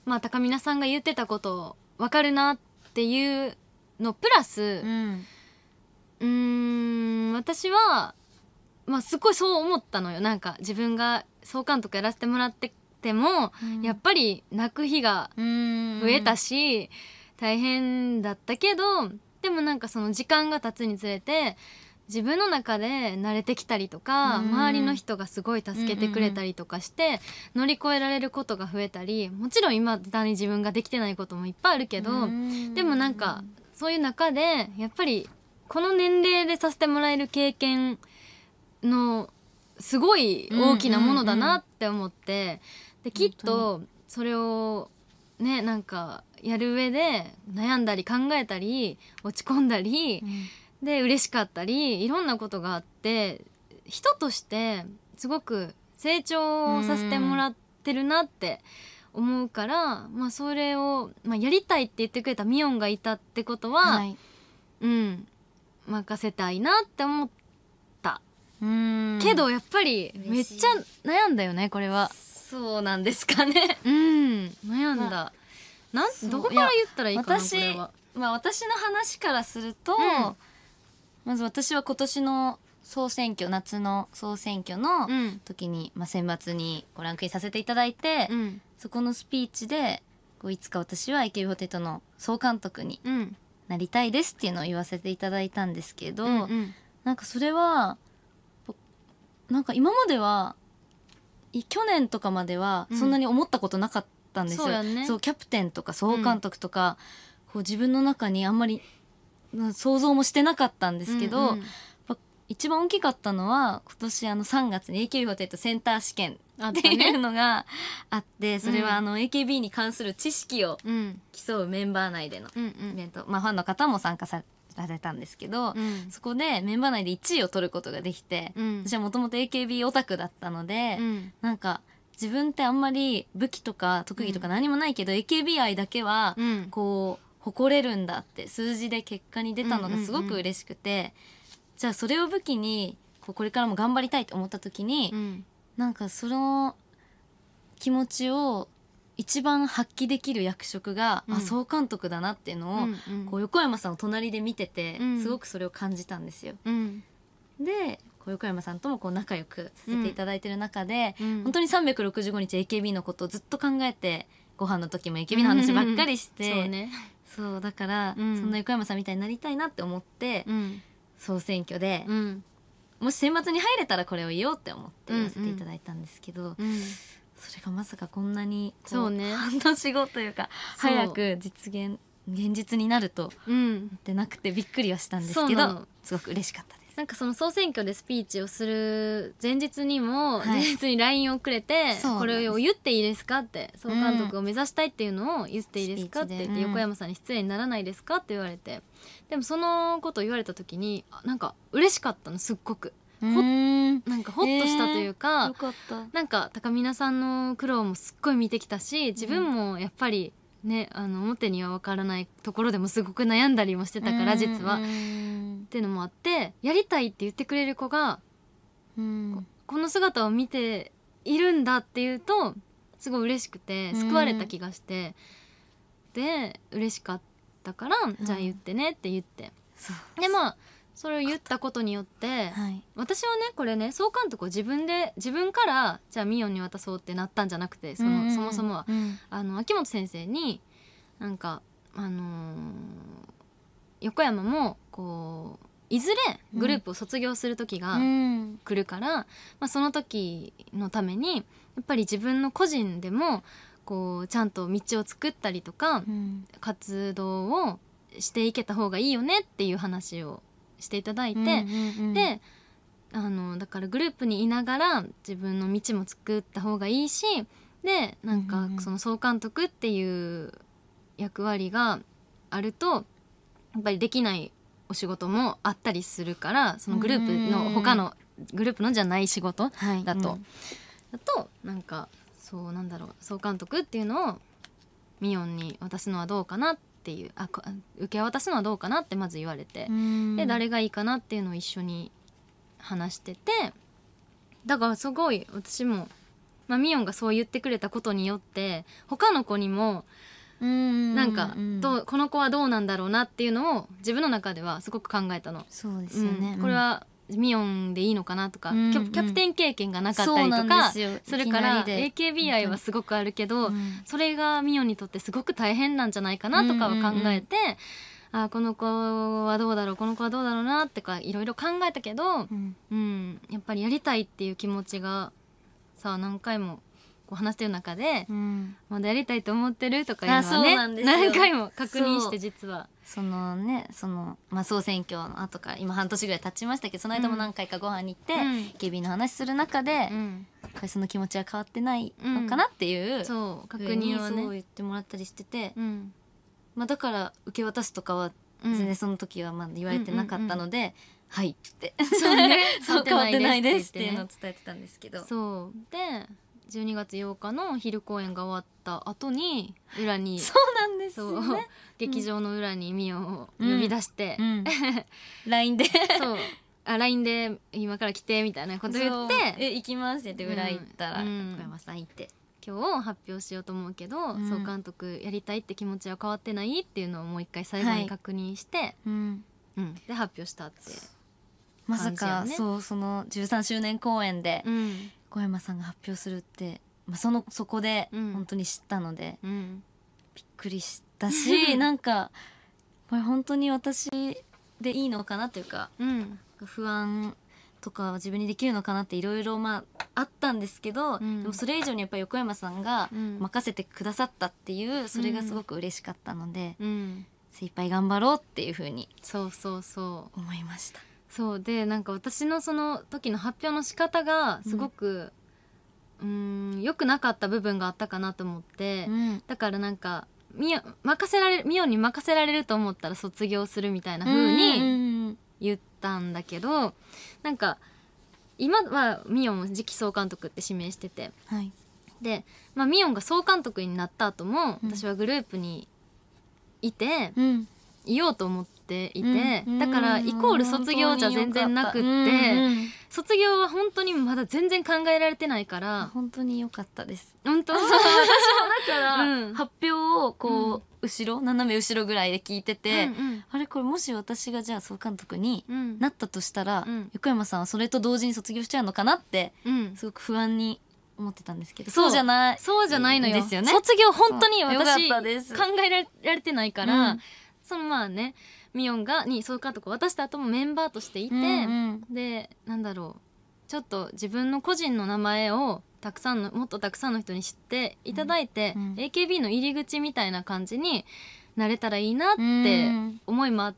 まあ高見菜さんが言ってたこと分かるなっていうのプラス、私はまあすごいそう思ったのよ。なんか自分が総監督やらせてもらってても、やっぱり泣く日が増えたし、大変だったけど、でもなんかその時間が経つにつれて自分の中で慣れてきたりとか、周りの人がすごい助けてくれたりとかして、乗り越えられることが増えたり、もちろん今だに自分ができてないこともいっぱいあるけど、でもなんかそういう中でやっぱりこの年齢でさせてもらえる経験のすごい大きなものだなって思って、できっとそれをね、なんかやる上で悩んだり考えたり落ち込んだり、で嬉しかったりいろんなことがあって、人としてすごく成長させてもらってるなって思うから、まあ、それを、まあ、やりたいって言ってくれたミオンがいたってことは、任せたいなって思った。けどやっぱりめっちゃ悩んだよね、これは。 そうなんですかね。 悩んだ。どこから言ったらいいかな、これは。 私の話からすると、まず私は今年の総選挙、夏の総選挙の時に、選抜にごランクインさせていただいて、そこのスピーチでいつか私は AKB48 の総監督になりたいですっていうのを言わせていただいたんですけど、なんかそれはなんか今までは去年とかまではそんなに思ったことなかったんですよ。そうキャプテンとか総監督とか、こう自分の中にあんまり想像もしてなかったんですけど、一番大きかったのは今年3月に AKB48 センター試験っていうのがあって、それはAKB に関する知識を競うメンバー内でのイベント、ファンの方も参加されたんですけど、そこでメンバー内で1位を取ることができて、私はもともと AKB オタクだったので、なんか自分ってあんまり武器とか特技とか何もないけど、AKB 愛だけはこう誇れるんだって数字で結果に出たのがすごく嬉しくて、じゃあそれを武器にこれからも頑張りたいと思った時に、なんかその気持ちを一番発揮できる役職が、総監督だなっていうのを、こう横山さんを隣で見てて、すごくそれを感じたんですよ。で横山さんとも仲良くさせていただいてる中で、本当に365日 AKB のことをずっと考えて、ご飯の時も AKB の話ばっかりして、そうだから、そんな横山さんみたいになりたいなって思って、総選挙で、もし選抜に入れたらこれを言おうって思って言わせていただいたんですけど、それがまさかこんなに半年後というか早く現実になるとってなくてびっくりはしたんですけど、すごく嬉しかったです。 なんかその総選挙でスピーチをする前日にも、前日に LINE をくれて、これを言っていいですかって、総監督を目指したいっていうのを言っていいですかって言って、横山さんに失礼にならないですかって言われて、でもそのことを言われた時になんか嬉しかったの、すっごく。なんかホッとしたというか、なんか高見菜さんの苦労もすっごい見てきたし、自分もやっぱりね、表には分からないところでもすごく悩んだりもしてたから、実はっていうのもあって、やりたいって言ってくれる子がこの姿を見ているんだっていうとすごい嬉しくて救われた気がして、で嬉しかったから、じゃあ言ってねって言って、でそれを言ったことによって、私はねこれね、総監督を自分からじゃあミオンに渡そうってなったんじゃなくて、そもそもは、秋元先生になんか横山もこういずれグループを卒業する時が来るから、その時のためにやっぱり自分の個人でもこうちゃんと道を作ったりとか、活動をしていけた方がいいよねっていう話をしていただいて、でだからグループにいながら自分の道も作った方がいいし、でなんかその総監督っていう役割があるとやっぱりできないお仕事もあったりするから、そのグループの他のグループのじゃない仕事だと、なんかそうなんだろう、総監督っていうのをミオンに渡すのはどうかなっていう、受け渡すのはどうかなってまず言われて、で誰がいいかなっていうのを一緒に話してて、だからすごい私もまあ、ミヨンがそう言ってくれたことによって他の子にもなんかこの子はどうなんだろうなっていうのを自分の中ではすごく考えたの。 そうですよね、 これはミヨンでいいのかなとか、キャプテン経験がなかったりとかするから AKB 愛はすごくあるけど、それがミヨンにとってすごく大変なんじゃないかなとかは考えて、あこの子はどうだろうこの子はどうだろうなってかいろいろ考えたけど、やっぱりやりたいっていう気持ちがさ何回もこう話してる中で、まだやりたいと思ってるとかいうのはね何回も確認して、実はそのねまあ、総選挙の後から今半年ぐらい経ちましたけど、その間も何回かご飯に行って、AKB の話する中で、やっぱりその気持ちは変わってないのかなっていう、 そう確認はねそう言ってもらったりしてて、まあ、だから受け渡すとかは全然その時はまだ言われてなかったので、はいってそうねそう変わってないですっていうのを伝えてたんですけど、 そうで12月8日の昼公演が終わった後に裏にそうなんですよね、 劇場の裏にミヨンを呼び出して、 LINE でそうLINE で今から来てみたいなこと言って行きますって裏行ったら、小山さん行って今日発表しようと思うけど、総監督やりたいって気持ちは変わってないっていうのをもう一回最後に確認して、で発表したってまさかその13周年公演で小山さんが発表するって、まあ、そこで本当に知ったので、びっくりしたしなんかこれ本当に私でいいのかなというか、不安とか自分にできるのかなっていろいろあったんですけど、でもそれ以上にやっぱり横山さんが任せてくださったっていう、それがすごく嬉しかったので、精一杯頑張ろうっていうふうに思いました。 そうでなんか私のその時の発表の仕方がすごく良くなかった部分があったかなと思って、だからなんかミヨンに任せられると思ったら卒業するみたいな風に言ったんだけど、なんか今はミヨンを次期総監督って指名してて、で、まあ、ミヨンが総監督になった後も私はグループにいて、いようと思っていて、だからイコール卒業じゃ全然なくって、卒業は本当にまだ全然考えられてないから、 本当に良かったです。 本当私もだから、発表をこう、斜め後ろぐらいで聞いてて、あれこれもし私がじゃあ総監督になったとしたら、横山さんはそれと同時に卒業しちゃうのかなって、すごく不安に思ってたんですけど、そうじゃないのよですよね。 卒業本当に私考考えられてないから、そのまあねミヨンに総監督を渡した後もメンバーとしていて、でなんだろうちょっと自分の個人の名前をもっとたくさんの人に知っていただいて、AKB の入り口みたいな感じになれたらいいなって思いもあって、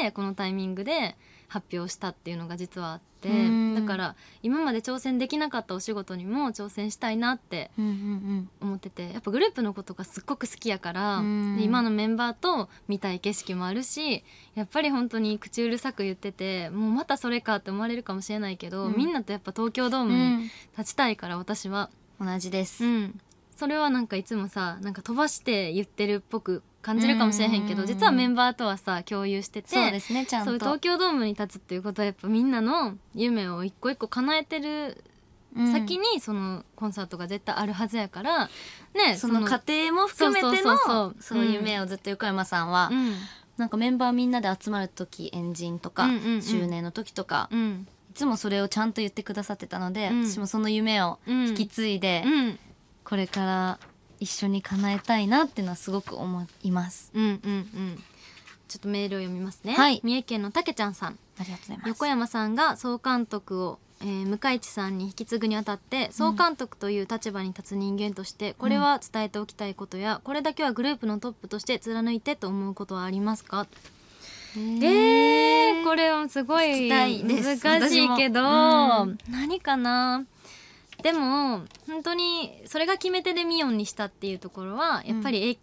このタイミングで発表したっていうのが実はあって、だから今まで挑戦できなかったお仕事にも挑戦したいなって思ってて、やっぱグループのことがすっごく好きやから、で今のメンバーと見たい景色もあるし、やっぱり本当に口うるさく言っててもうまたそれかって思われるかもしれないけど、みんなとやっぱ東京ドームに立ちたいから、私は同じです、 それはなんかいつもさなんか飛ばして言ってるっぽく感じるかもしれへんけど、実はメンバーとはさ共有してて、 そうですね、ちゃんとそういう東京ドームに立つっていうことはやっぱみんなの夢を一個一個叶えてる先にそのコンサートが絶対あるはずやからね、 その過程も含めてのそういう夢をずっと横山さんは、なんかメンバーみんなで集まる時、エンジンとか周年の時とか、いつもそれをちゃんと言ってくださってたので、私もその夢を引き継いで、これから一緒に叶えたいなっていうのはすごく思います。 ちょっとメールを読みますね、三重県のたけちゃんさん、 ありがとうございます。 横山さんが総監督を、向井地さんに引き継ぐにあたって総監督という立場に立つ人間としてこれは伝えておきたいことや、これだけはグループのトップとして貫いてと思うことはありますか？これはすごい難しいけど、何かな。でも本当にそれが決め手でミヨンにしたっていうところはやっぱり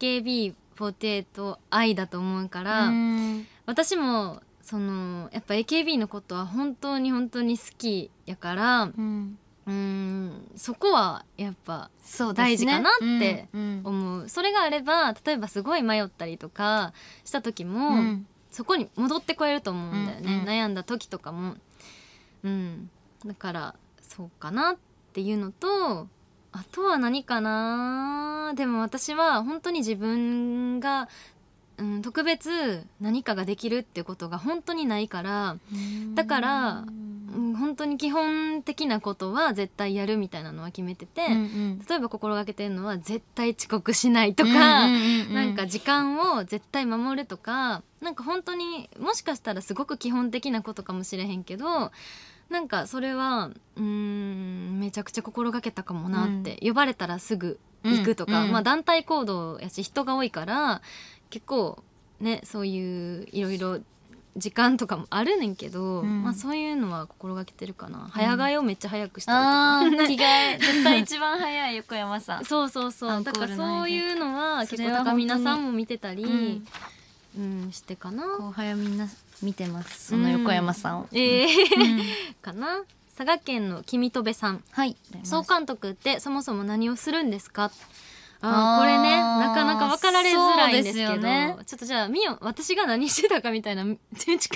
AKB48 愛だと思うから、私もそのやっぱ AKB のことは本当に本当に好きやから、そこはやっぱ大事かなって思う。それがあれば例えばすごい迷ったりとかした時も、そこに戻ってこれると思うんだよね、悩んだ時とかも、だからそうかなっていうのと、 あとは何かな。でも私は本当に自分が、特別何かができるっていうことが本当にないから、だから、本当に基本的なことは絶対やるみたいなのは決めてて、例えば心がけてるのは絶対遅刻しないとか、なんか時間を絶対守るとか、なんか本当にもしかしたらすごく基本的なことかもしれへんけど、なんかそれはめちゃくちゃ心がけたかもなって、呼ばれたらすぐ行くとか、まあ団体行動やし人が多いから結構ね、そういういろいろ時間とかもあるねんけど、まあそういうのは心がけてるかな。早替えをめっちゃ早くしたりとか、 着替え絶対一番早い横山さんそうそうそう、だからそういうのは結構高見菜さんも見てたり、してかな。 後輩はみんな見てます、その横山さんを。 かな。佐賀県の君とべさん、 はい、 総監督ってそもそも何をするんですか。これね、なかなか分かられづらいんですけど、ね、ちょっとじゃあみお、私が何してたかみたいな近く言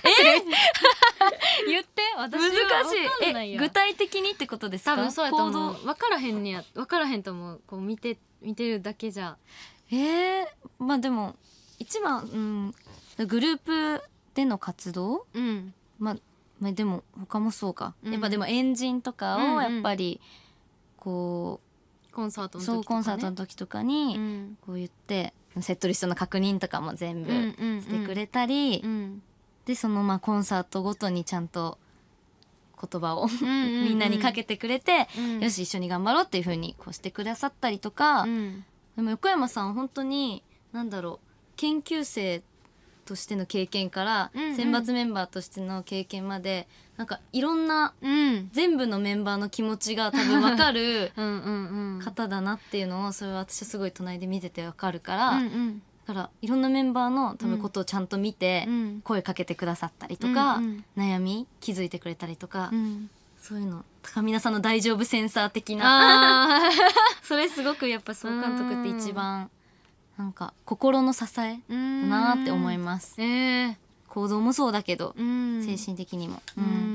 って私は分かんないや。 具体的にってことですか。 多分そうやと思う。分からへんねや、分からへんと思う。こう見てるだけじゃ。 まあでも一番、グループでの活動、まあでも他もそうか、やっぱでもエンジンとかをやっぱりこう、 コンサートの時とかね、 コンサートの時とかにこう言って、セットリストの確認とかも全部してくれたり、でそのまあコンサートごとにちゃんと言葉をみんなにかけてくれて、よし一緒に頑張ろうっていう風にこうしてくださったりとか、でも横山さん本当になんだろう、研究生としての経験から選抜メンバーとしての経験まで、なんかいろんな全部のメンバーの気持ちが多分分かる方だなっていうのを、それは私はすごい隣で見てて分かるから、だからいろんなメンバーの多分ことをちゃんと見て声かけてくださったりとか、悩み気づいてくれたりとか、そういうの高見菜さんの大丈夫センサー的なそれすごくやっぱ総監督って一番なんか心の支えだなって思います。行動もそうだけど、精神的にも、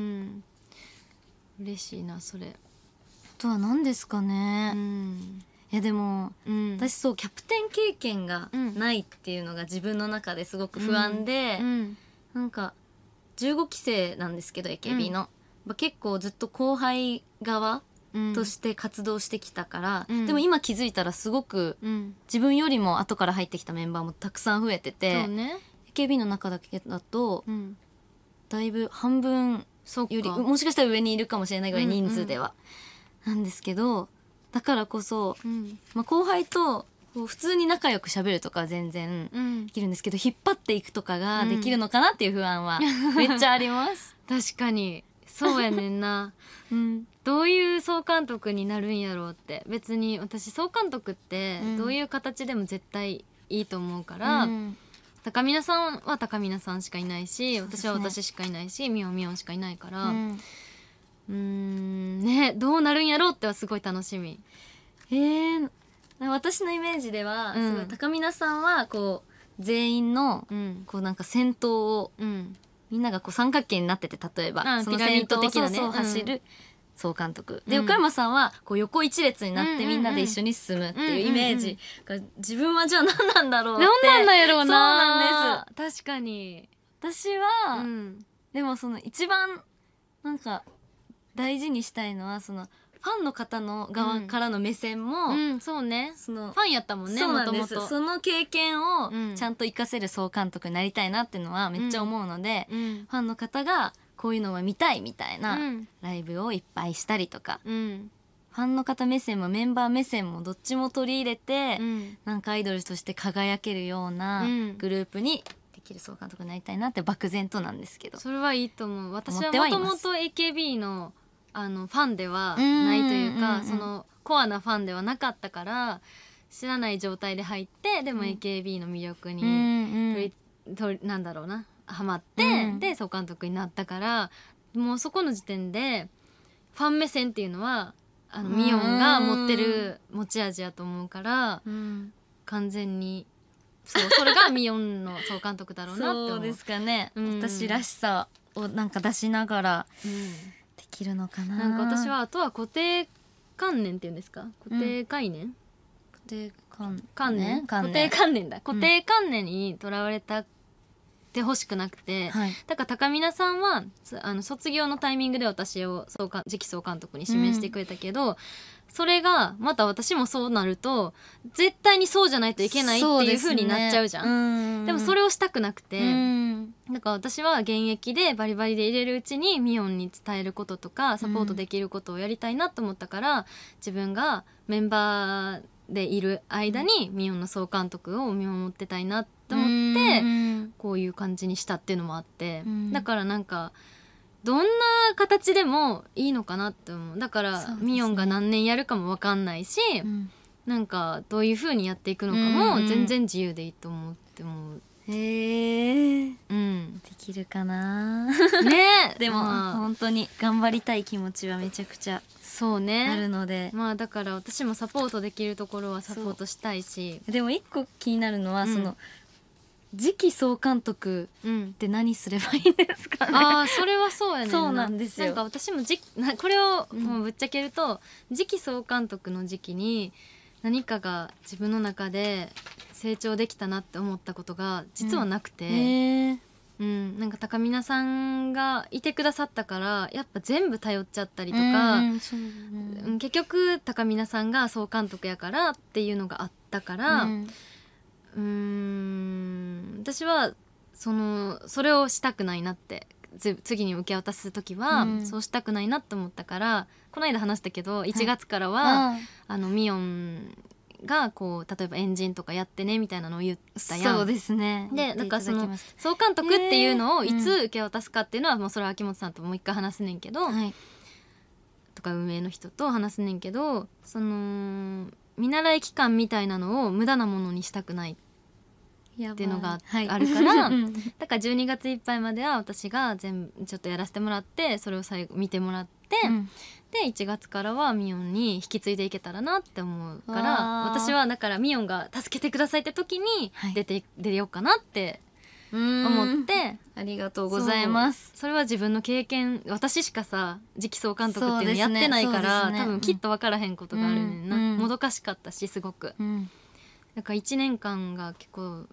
嬉しいなそれ。 あとは何ですかね。いやでも、私そうキャプテン経験がないっていうのが自分の中ですごく不安で、なんか15期生なんですけど AKB の、結構ずっと後輩側として活動してきたから、でも今気づいたらすごく、自分よりも後から入ってきたメンバーもたくさん増えてて、AKB の中だけだと、だいぶ半分よりもしかしたら上にいるかもしれないぐらい人数では、なんですけど、だからこそ、後輩と普通に仲良く喋るとかは全然できるんですけど、引っ張っていくとかができるのかなっていう不安はめっちゃあります。 確かにそうやねんな。どういう総監督になるんやろうって。別に私総監督ってどういう形でも絶対いいと思うから、高見菜さんは高見菜さんしかいないし、私は私しかいないし、みおんみおんしかいないから、ね、どうなるんやろうってはすごい楽しみ。 私のイメージでは、すごい高見菜さんはこう全員のこうなんか先頭を、みんながこう三角形になってて、例えばその先頭的なね走る総監督で、横山さんはこう横一列になってみんなで一緒に進むっていうイメージが、自分はじゃあ何なんだろうって。 何なんやろうな。 そうなんです。確かに私は、でもその一番なんか大事にしたいのは、そのファンの方の側からの目線も、 そうね、 そのファンやったもんね。 そうなんです。 もともとその経験をちゃんと活かせる総監督になりたいなっていうのはめっちゃ思うので、ファンの方がこういうのは見たいみたいなライブをいっぱいしたりとか、ファンの方目線もメンバー目線もどっちも取り入れて、なんかアイドルとして輝けるようなグループにできる総監督になりたいなって漠然となんですけど。 それはいいと思う。私はもともと AKB のファンではないというか、そのコアなファンではなかったから知らない状態で入って、でも AKB の魅力になんだろうな、ハマって、で総監督になったから、もうそこの時点でファン目線っていうのはミオンが持ってる持ち味やと思うから、完全にそれがミオンの総監督だろうなって思う。 そうですかね、私らしさをなんか出しながら、できるのかな。 なんか私はあとは固定観念っていうんですか、固定概念、 固定観念固定観念だ、固定観念にとらわれたってほしくなくて、だから高見さんは卒業のタイミングで私を次期総監督に指名してくれたけど、それがまた私もそうなると絶対にそうじゃないといけないっていう風になっちゃうじゃん。でもそれをしたくなくて、だから私は現役でバリバリで入れるうちにミオンに伝えることとかサポートできることをやりたいなと思ったから、自分がメンバーでいる間にミオンの総監督を見守ってたいなと思ってこういう感じにしたっていうのもあって、だからなんかどんな形でもいいのかなって思う。だから、ミオンが何年やるかも分かんないし、なんかどういう風にやっていくのかも全然自由でいいと思うって思う。 へえ、できるかなね。でも、本当に頑張りたい気持ちはめちゃくちゃそうねあるので、 まあだから私もサポートできるところはサポートしたいし、 でも一個気になるのは、その次期総監督って何すればいいんですかね。 ああ、それはそうやね。 そうなんですよ。 なんか私もこれをもうぶっちゃけると、次期総監督の時期に何かが自分の中で成長できたなって思ったことが実はなくて、なんか高見さんがいてくださったからやっぱ全部頼っちゃったりとか、結局高見さんが総監督やからっていうのがあったから、私はそれをしたくないなって、次に受け渡す時はそうしたくないなって思ったから、この間話したけど1月からは、ミオンがこう例えばエンジンとかやってねみたいなのを言ったやん。 そうですね。 でなんかその総監督っていうのをいつ受け渡すかっていうのはもうそれは秋元さんともう一回話すねんけど、とか運営の人と話すねんけど、その見習い期間みたいなのを無駄なものにしたくないっていうのがあるから、だから12月いっぱいまでは私が全部ちょっとやらせてもらって、それを最後見てもらって、で1月からはミオンに引き継いでいけたらなって思うから、私はだからミオンが助けてくださいって時に出ようかなって思って、 ありがとうございます。 それは自分の経験、私しかさ次期総監督っていうのやってないから、多分きっと分からへんことがあるねんな、もどかしかったしすごく、だから1年間が結構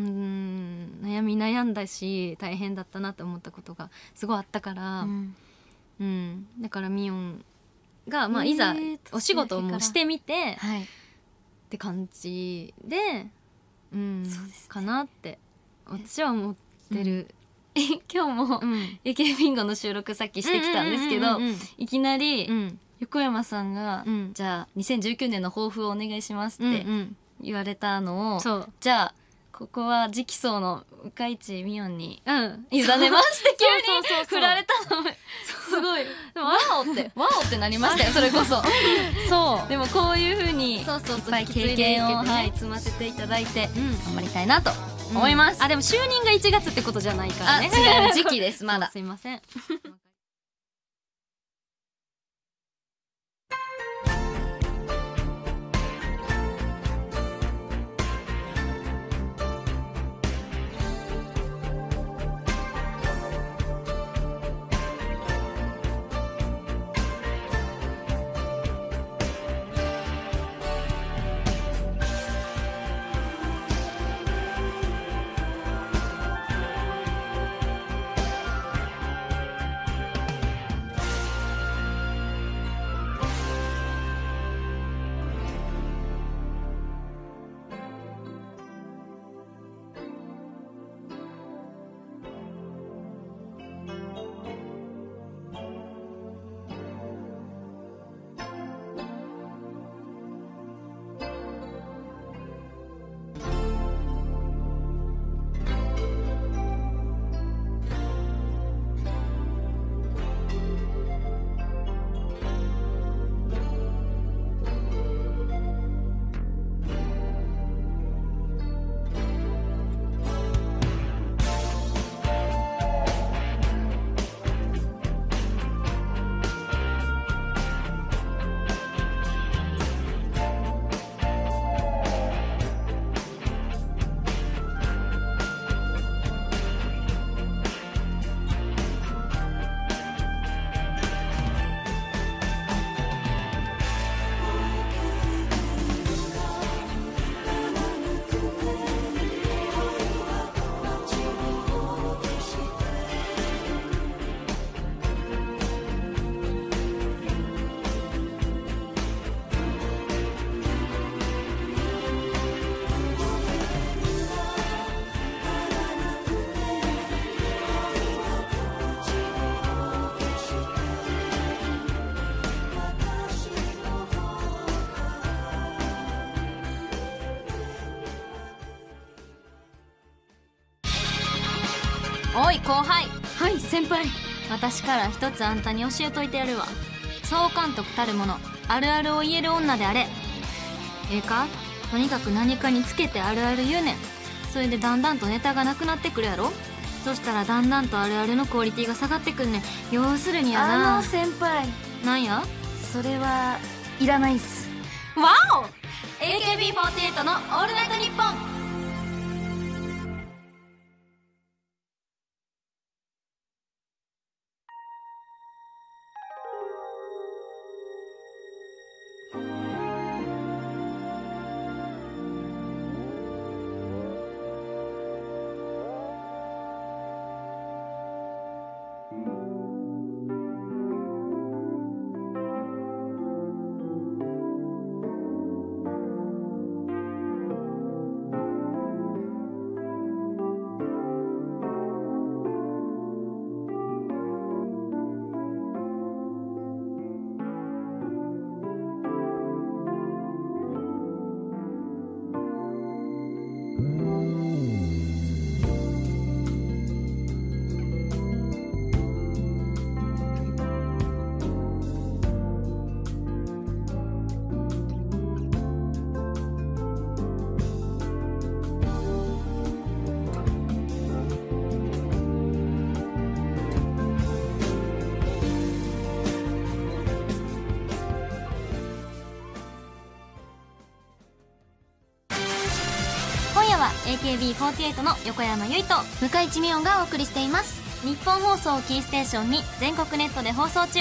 悩んだし大変だったなって思ったことがすごいあったから、だからミオンが、いざお仕事をもうしてみて、って感じで、かなって私は思ってる。 今日も AK ビンゴの収録さっきしてきたんですけど、いきなり横山さんが、じゃあ2019年の抱負をお願いしますって言われたのを、じゃあここは次期総の向市ミオンに委ねますって急に振られたのすごいワオってなりましたよ。それこそそうでもこういう風にいっぱい経験を積ませていただいて頑張りたいなと思います。 でも就任が1月ってことじゃないからね。 違う時期ですまだ。 すいません。 おい後輩。 はい先輩。 私から一つあんたに教えといてやるわ。総監督たるもの、あるあるを言える女であれ。ええか、とにかく何かにつけてあるある言うねん。それでだんだんとネタがなくなってくるやろ。そしたらだんだんとあるあるのクオリティが下がってくんねん。要するにやな。 先輩、 なんや。 それはいらないっす。 わお AKB48 のオールナイトニッポン。AKB48 の横山由依と向井地美音がお送りしています。 日本放送をキーステーションに全国ネットで放送中、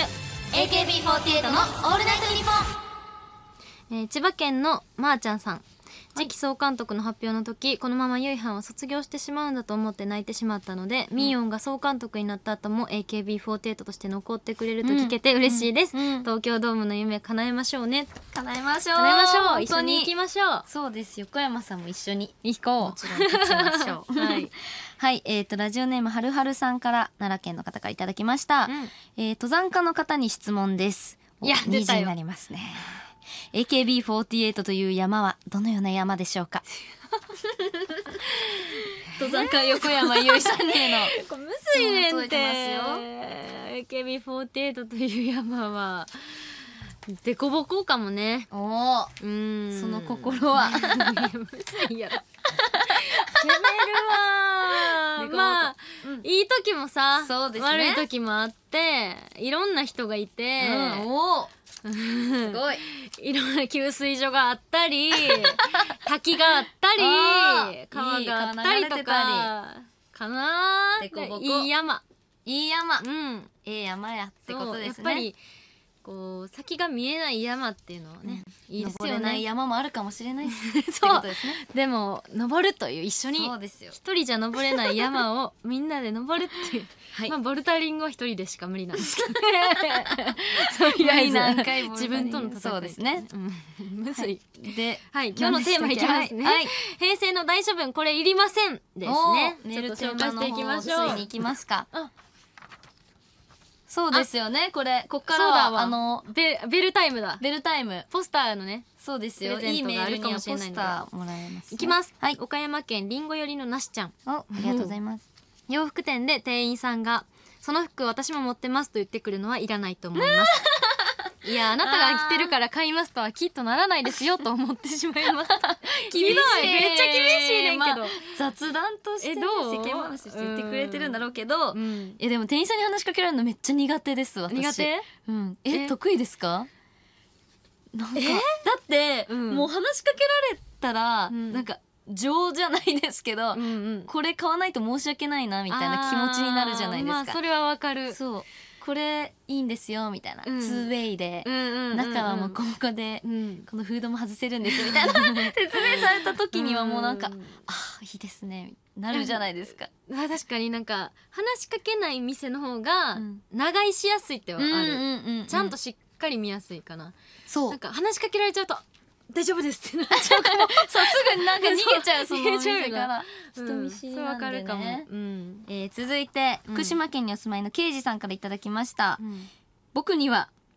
AKB48 のオールナイトニッポン。 千葉県のまーちゃんさん。次期総監督の発表の時、このままゆいはんは卒業してしまうんだと思って泣いてしまったので、みーおんが総監督になった後も AKB48 として残ってくれると聞けて嬉しいです。東京ドームの夢叶えましょうね。 叶えましょう。 叶えましょう。 本当に一緒に行きましょう。 そうです。横山さんも一緒に行こう。 もちろん行きましょう。 はい。 はい、ラジオネームはるはるさんから奈良県の方からいただきました。登山家の方に質問です。 いや、出たよ。 になりますね。AKB48 という山はどのような山でしょうか。登山家横山由依さんへのこれむずいねんって。AKB48 という山はデコボコかもね。 おお、その心はむずいやろ。攻めるわ。まあ、いい時もさ、 そうですね、 悪い時もあって、いろんな人がいて、 おおすごい。 いろんな給水所があったり滝があったり川があったりとかかなー。いい山、 いい山、ええ山やってことですね。 やっぱりこう先が見えない山っていうのはね、いいですよね。 登れない山もあるかもしれないってことですね。 でも登るという、一緒にそうですよ、 一人じゃ登れない山をみんなで登るっていう、まあボルタリングは一人でしか無理なんですけどとりあえず自分との戦い。 そうですね、 むずい。 で、 はい、今日のテーマいきますね。平成の大処分これいりませんですね。 メールちょっと紹介していきましょう。 ついに行きますか。そうですよね。こっからはベルタイムだ。 ベルタイムポスターのね。 そうですよ。いいメールにはポスターもらえます。 いきます。はい。岡山県りんごよりのなしちゃん。 ありがとうございます。 洋服店で店員さんがその服私も持ってますと言ってくるのはいらないと思います。いや、あなたが着てるから買いますとはきっとならないですよと思ってしまいます。 厳しい。 めっちゃ厳しいねんけど、 雑談として世間話して言ってくれてるんだろうけど、でも店員さんに話しかけられるのめっちゃ苦手です。私苦手？ 得意ですか？なんかだってもう話しかけられたらなんか情じゃないですけど、これ買わないと申し訳ないなみたいな気持ちになるじゃないですか。 まあそれはわかる。 そう、これいいんですよみたいな、2way で中はもうここでこのフードも外せるんですみたいな説明された時にはもうなんかあ、いいですねなるじゃないですか。 確かになんか話しかけない店の方が長居しやすいってはある。ちゃんとしっかり見やすいかな。 そう、 なんか話しかけられちゃうと大丈夫ですってなっちゃうかも。 そう、すぐなんか逃げちゃう。その店から人見知りなんでね。 続いて福島県にお住まいの刑事さんからいただきました。僕には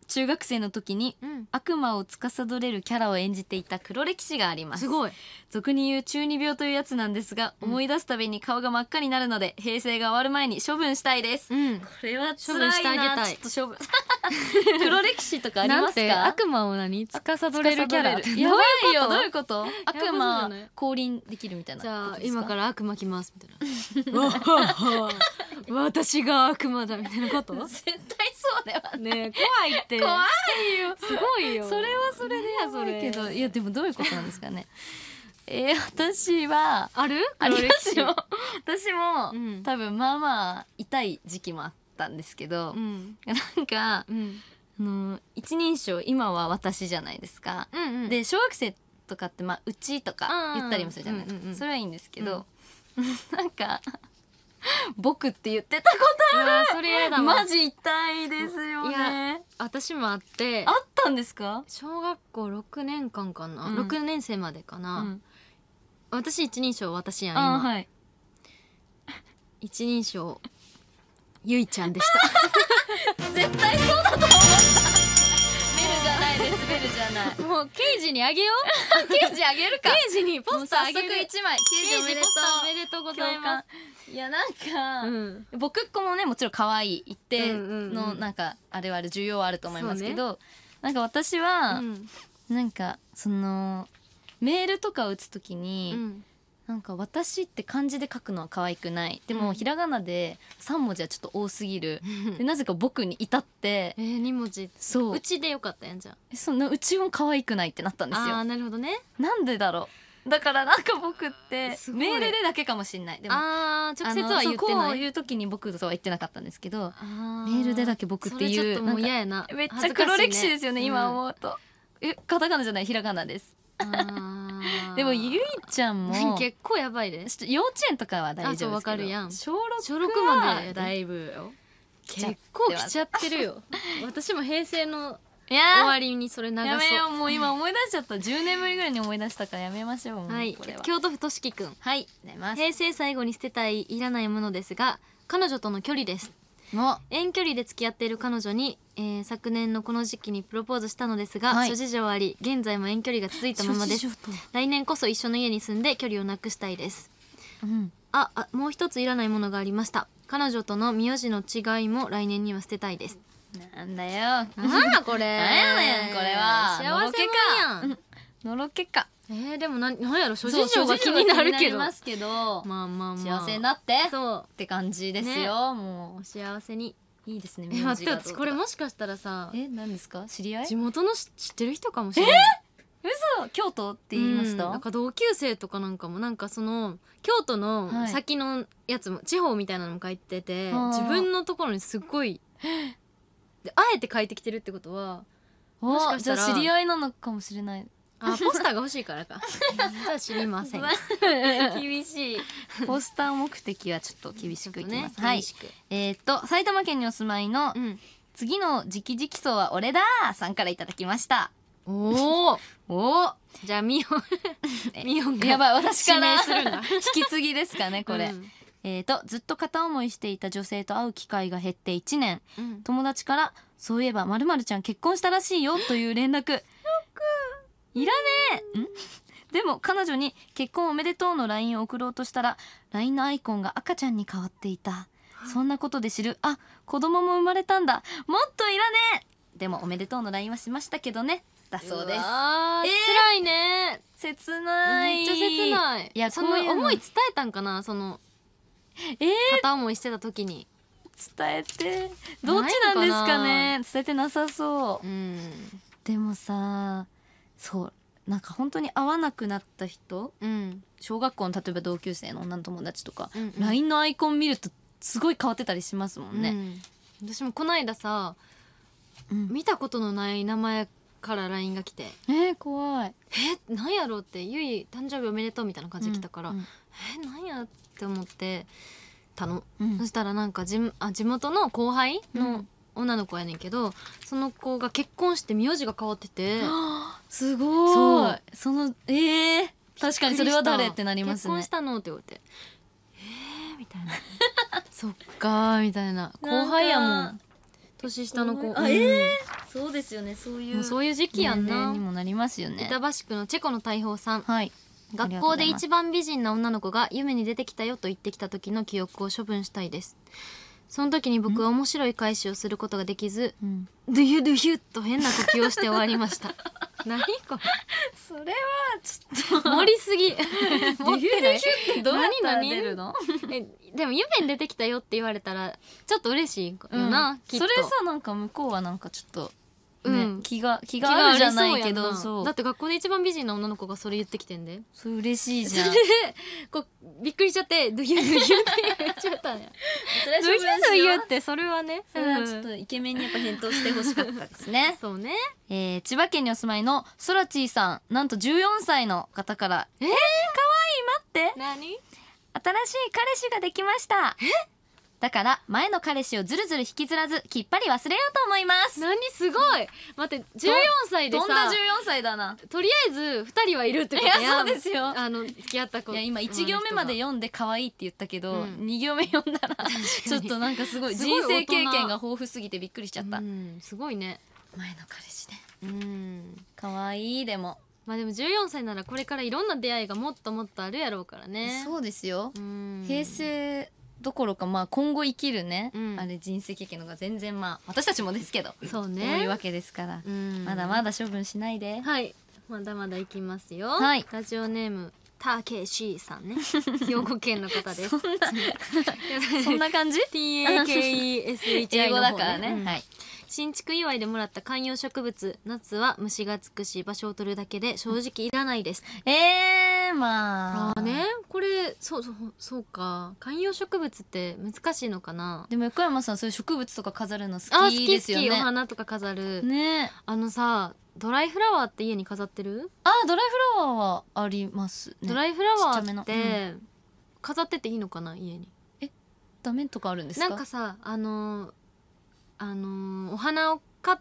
中学生の時にうん悪魔を司れるキャラを演じていた黒歴史があります。 すごい。 俗に言う中二病というやつなんですが、 うん思い出すたびに顔が真っ赤になるので平成が終わる前に処分したいです。 うん。 これは処分してあげたいちょっと処分黒歴史とかありますなんてか？ 悪魔を司れるキャラ。 やばいよ、どうういうこと？ ことじ悪ゃ魔ない降臨できるみたいなじゃあことですか？ 今から悪魔来ますみたいな。わはは私が悪魔だみたいなこと？ 絶対そうだよねえ怖いって。 怖いよ。 すごいよ。 それはそれでやばいけど、いやでもどういうことなんですかね。私はある？ あり黒歴史ますよ。私も、 うん多分まあまあ痛い時期もあったんですけど、 うんなんかうん一人称今は私じゃないですか。 うんで小学生とかってまあうちとか言ったりもするじゃないですか。 うんうんうんそれはいいんですけど、なんか僕って言ってたこそれやだとわ。 マジ痛いですよいやね。 私もあってあったんですか？ 小学校6年間かな、 うん 6年生までかな、 うん私一人称私やん今、 あはい。 一人称ゆいちゃんでした絶対そうだと思った。ベルじゃないです。ベルじゃない。 もう刑事にあげよ刑事あげるか。 刑事にポスターあげる。 もう早速一枚。刑事おめでとう。 ポスターおめでとうございます。 いやなんか、 うん僕っ子もねもちろん可愛い一定うんうんうんのなんかあれはある需要はあると思いますけど、なんか私は、 うんなんかそのメールとかを打つときに、 うんなんか私って漢字で書くのは可愛くない。でも、 うんひらがなで3文字はちょっと多すぎる。でなぜか僕に至って 2文字そううちでよかったやんじゃん。 そのうちも可愛くないってなったんですああよ。 なるほどね。 なんでだろう。だからなんか僕ってすごいメールでだけかもしんない。でもああ直接は言ってこない。 ういう時に僕とは言ってなかったんですけど、 メメールでだけ僕っていうそれちょっともう嫌やな。 めっちゃ黒歴史ですよね、今う。 思うと。カタカナじゃない、ひらがなです。でもゆいちゃんも結構やばいで。 ちょっと幼稚園とかは大丈夫ですけど、 あそうわかるやん小6 小6までだいぶよ。結構来ちゃってるよ。私も平成のいや終わりにそれ流そう。 やめよう、もう今思い出しちゃった。10年ぶりぐらいに思い出したからやめましょう。もうはいこれは。 京都府としきくん。 はい、出ます。 平成最後に捨てたいいらないものですが彼女との距離です。 も遠距離で付き合っている彼女に、昨年のこの時期にプロポーズしたのですが、 はい諸事情あり現在も遠距離が続いたままです。来年こそ一緒の家に住んで距離をなくしたいです。 うん、 もう一ついらないものがありました。彼女との名字の違いも来年には捨てたいです。 なんだよ。 なんだこれ。 なんやねんこれは。 幸せもんやん。 のろけか。 でもなんやろ諸そう事情が気になるけど。 気になりますけど、 まあまあまあ幸せになってっそて感じですねよ。もうお幸せに。 ういいですね。 待って名字がどうとか私これもしかしたらさ何ですか？知り合い？ 地元の知ってる人かもしれない。 嘘。京都って言いました？ なんか同級生とかなんかもなんかその京都のはい先のやつも地方みたいなのも書いてて、 はあ自分のところにすっごいであえて書いてきてるってことはもしかしたらじゃあ知り合いなのかもしれない。 ポスターが欲しいからかじゃあ知りません。 厳しい。ポスター目的はちょっと厳しくいきます。はい厳。しく埼玉県にお住まいのうん次の直々走は俺ださんからいただきました。 おおじゃあミオミオンがやばい、私から指名するんだ引き継ぎですかねこれ。 うんずっと片思いしていた女性と会う機会が減って1年。 うん友達からそういえば〇〇ちゃん結婚したらしいよという連絡。いらねえ。でも彼女に結婚おめでとうの LINE を送ろうとしたら LINE のアイコンが赤ちゃんに変わっていた。そんなことで知る。子供も生まれたんだ。もっといらねえ。でもおめでとうの LINE はしましたけどね。だそうです。 辛いね。 切ない。 めっちゃ切ない。 いやそのこういうの思い伝えたんかな、その片思いしてた時に。 伝えてどっちなんですかね。伝えてなさそう。でもさ、そうなんか本当に会わなくなった人、小学校の例えば同級生の女の友達とか、LINE のアイコン見るとすごい変わってたりしますもんね。 私もこの間さ、見たことのない名前から LINE が来て、 怖い。 なんやろうって、ゆい誕生日おめでとうみたいな感じで来たから、なんやって思ってたの。そしたらなんか地元の後輩の女の子やねんけど、その子が結婚して名字が変わってて、 すごい。 そうその確かにそれは誰ってなりますね。 結婚したのって言われて、みたいなそっかーみたいな、後輩やもん。 年下の子。 そうですよね。そういもうそういう時期やんな。 年齢にもなりますよね。 板橋区のチェコの大砲さん。 はい。 学校で一番美人な女の子が夢に出てきたよと言ってきた時の記憶を処分したいです。その時に僕は面白い返しをすることができず、ドゥユドゥユと変な呼吸をして終わりました。何これ。 それはちょっと盛りすぎ。持ってない。 どうやったら出るの？ でも夢に出てきたよって言われたらちょっと嬉しいよな、きっと。 それさ、なんか向こうはなんかちょっと気があるじゃないけど、そうだって学校で一番美人な女の子がそれ言ってきてんで。 それ嬉しいじゃん。 それでこうびっくりしちゃってドゥユドゥユって言っちゃったね。ドゥユドゥユってそれはね、 それはちょっとイケメンにやっぱ返答してほしかったですね。 そうね。 千葉県にお住まいのソラチーさん、なんと14歳の方から、可愛い、待って、 何？ 新しい彼氏ができました。だから前の彼氏をずるずる引きずらずきっぱり忘れようと思います。 何すごい。待って、14歳でさ、 とんだ14歳だな。 とりあえず2人はいるってことや。 いや、そうですよ。 付き合った子。 いや、今1行目まで読んで可愛いって言ったけど、2行目読んだらちょっとなんかすごい人生経験が豊富すぎてびっくりしちゃった。 すごいね。 前の彼氏ね。可愛い。でもまあでも14歳ならこれからいろんな出会いがもっともっとあるやろうからね。 そうですよ。平成どころか、まあ今後生きるね、あれ人生経験のが全然、まあ私たちもですけど、 そうね、 そういうわけですから、まだまだ処分しないで。 はい、まだまだいきますよ。 はい、 ラジオネームたけしさんね。兵庫県の方です。 そんな感じ？ TAKESHI 英語だからね。はい。 新築祝いでもらった観葉植物、夏は虫がつくし場所を取るだけで正直いらないです。 まあね、これそうか、観葉植物って難しいのかな。 でも横山さんそういう植物とか飾るの好きですよね。 好き、お花とか飾るね。 さ、ドライフラワーって家に飾ってる？ ドライフラワーはありますね。 ドライフラワーって飾ってていいのかな、家に。 ダメとかあるんですか？ なんかさ、お花を買って、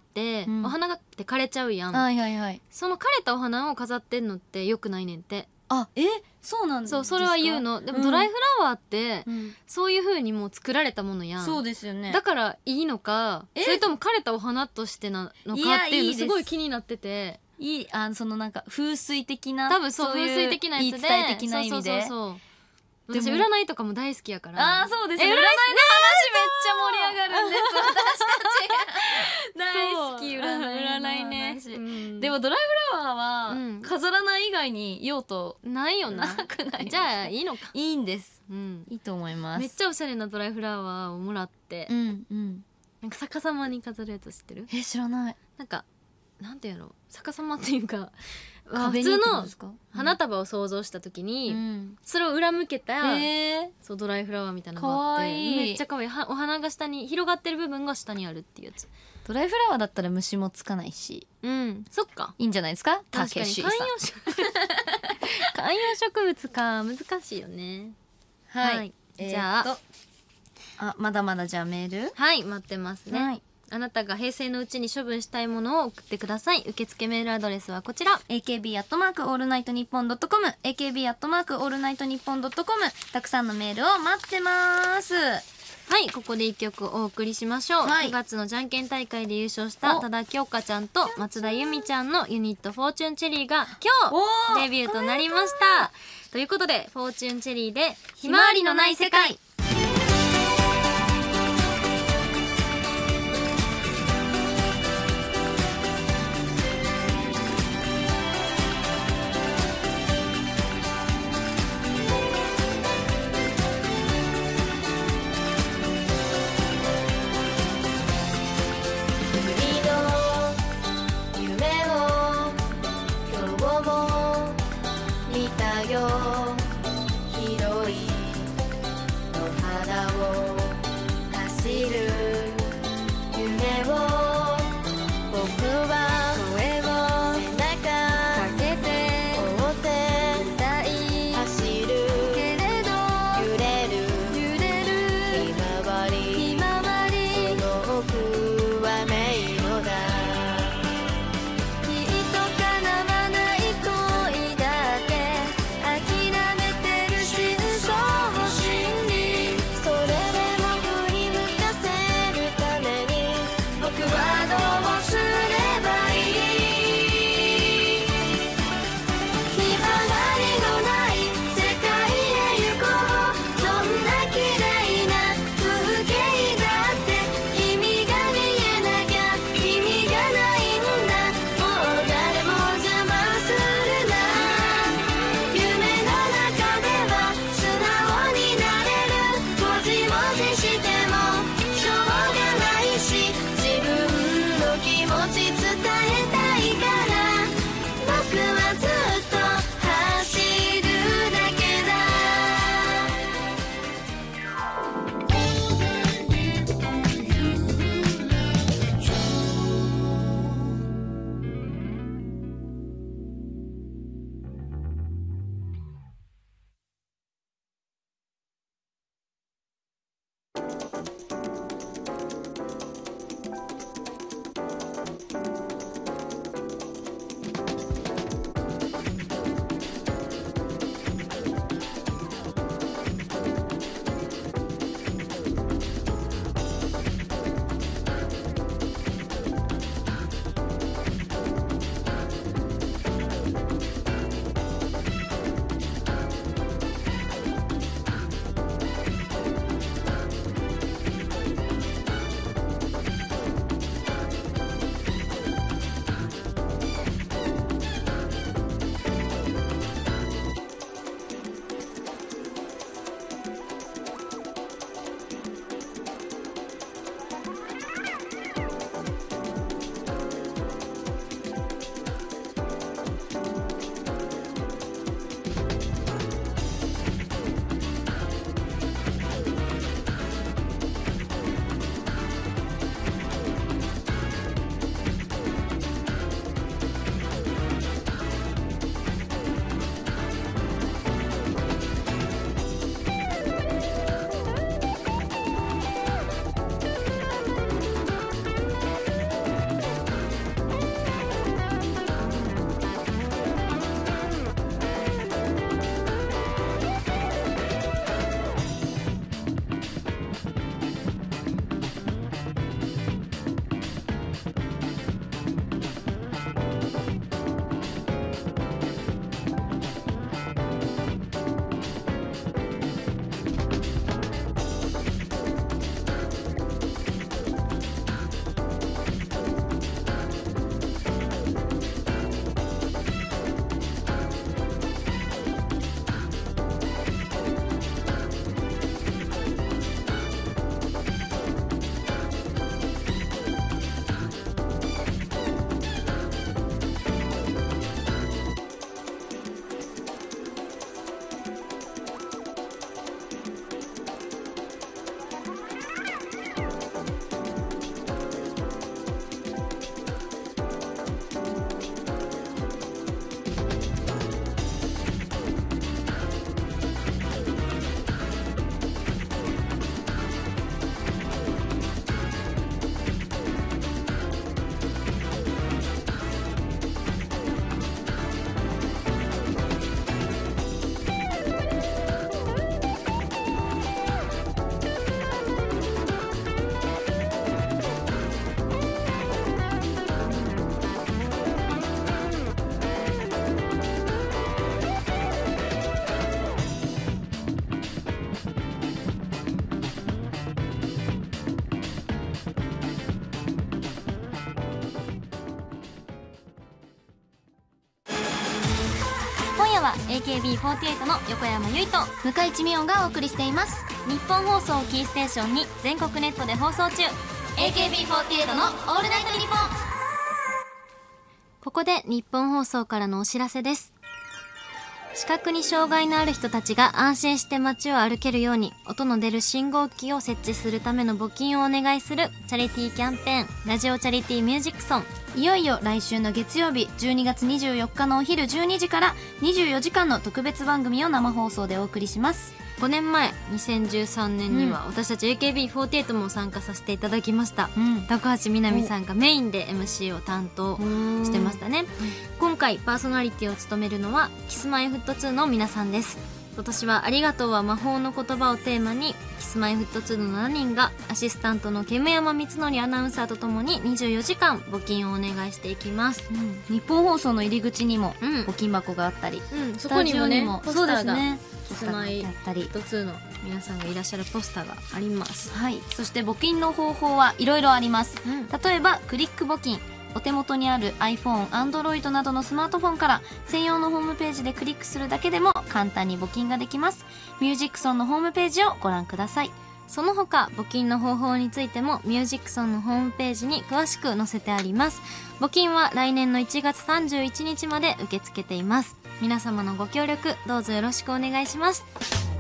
お花って枯れちゃうやん。 はいはいはい。 その枯れたお花を飾ってんのってよくないねんって。 そうなんですか？ そう、それは言うの。でもドライフラワーって、そういう風にもう作られたものやん。 そうですよね。 だからいいのか、それとも枯れたお花としてなのかっていうのすごい気になってて。 そのなんか風水的な、 多分そう、風水的なやつで、 言い伝え的な意味で。 そう私占いとかも大好きやから。 そうですね。占いの話めっちゃ盛り上がるんです。私たち大好き占いね。でもドライフラワーは飾らない以外に用途ないよな。じゃあいいのか。 いいんです。いいと思います。 めっちゃおしゃれなドライフラワーをもらって、なんか逆さまに飾るやつ知ってる？ 知らない。 なんかなんていうの、逆さまっていうか、普通の花束を想像した時に、それを裏向けたそうドライフラワーみたいなのがあって、めっちゃ可愛い。お花が下に広がってる部分が下にあるっていうやつ。 ドライフラワーだったら虫もつかないし、 そっか、 いいんじゃないですか。 確かに観葉植物か、難しいよね。はい、じゃあまだまだじゃあメール、 はい待ってますね。あなたが平成のうちに処分したいものを送ってください。受付メールアドレスはこちら。 akb@allnightnippon.com akb@allnightnippon.com。 たくさんのメールを待ってます。 はい、ここで一曲お送りしましょう。9月のじゃんけん大会で優勝した多田京香ちゃんと松田由美ちゃんのユニットフォーチュンチェリーが今日デビューとなりました。ということでフォーチュンチェリーでひまわりのない世界。 広い野は AKB48 の横山由依と向井地美音がお送りしています。 日本放送をキーステーションに全国ネットで放送中、 AKB48 のオールナイトニッポン。 ここで日本放送からのお知らせです。視覚に障害のある人たちが安心して街を歩けるように音の出る信号機を設置するための募金をお願いするチャリティーキャンペーン、ラジオチャリティーミュージックソン。 いよいよ来週の月曜日12月24日のお昼12時から24時間の特別番組を生放送でお送りします。 5年前2013年には私たち AKB48 も参加させていただきました、高橋みなみさんがメインで MC を担当してましたね。今回パーソナリティを務めるのは Kｉｓ−Ｍｙ−Ｆｔ2 の皆さんです。今年はありがとうは魔法の言葉をテーマに Kｉｓ−Ｍｙ−Ｆｔ2 の7人がアシスタントの煙山光則アナウンサーとともに24時間募金をお願いしていきます、 日本放送の入り口にも募金箱があったり、 そこにもねポスターが Kｉｓ−Ｍｙ−Ｆｔ2の皆さんがいらっしゃるポスターがあります。 はい、そして募金の方法はいろいろあります、例えばクリック募金、お手元にある iPhone、Android などのスマートフォンから専用のホームページでクリックするだけでも簡単に募金ができます。ミュージックソンのホームページをご覧ください。 その他募金の方法についてもミュージックソンのホームページに詳しく載せてあります。募金は来年の1月31日まで受け付けています。皆様のご協力どうぞよろしくお願いします。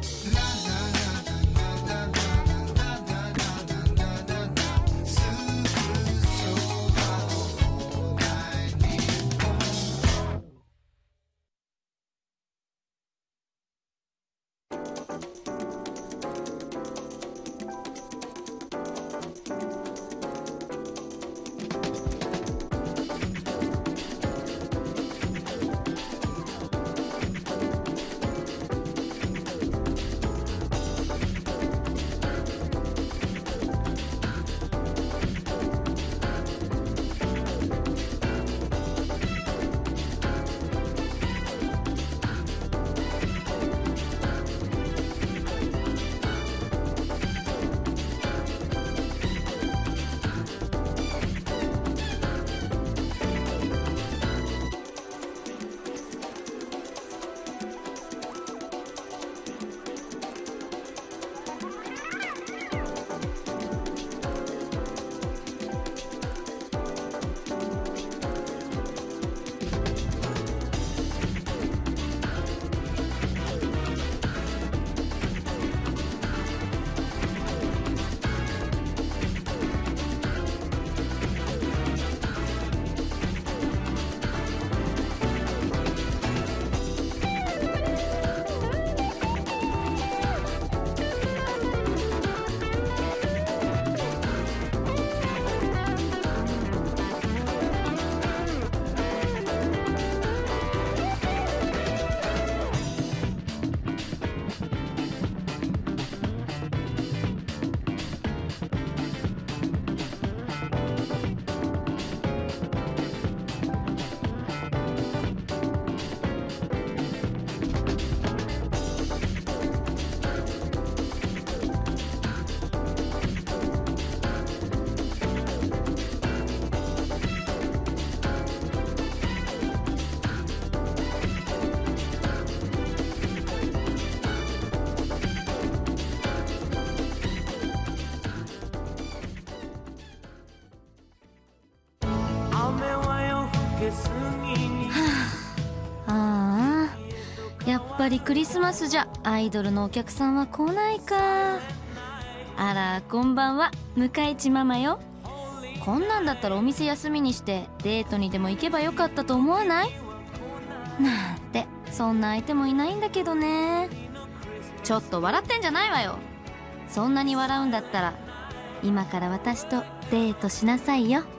やっぱりクリスマスじゃアイドルのお客さんは来ないか。あらこんばんは、向井地ママよ。こんなんだったらお店休みにしてデートにでも行けばよかったと思わない？なんてそんな相手もいないんだけどね。ちょっと笑ってんじゃないわよ。そんなに笑うんだったら今から私とデートしなさいよ。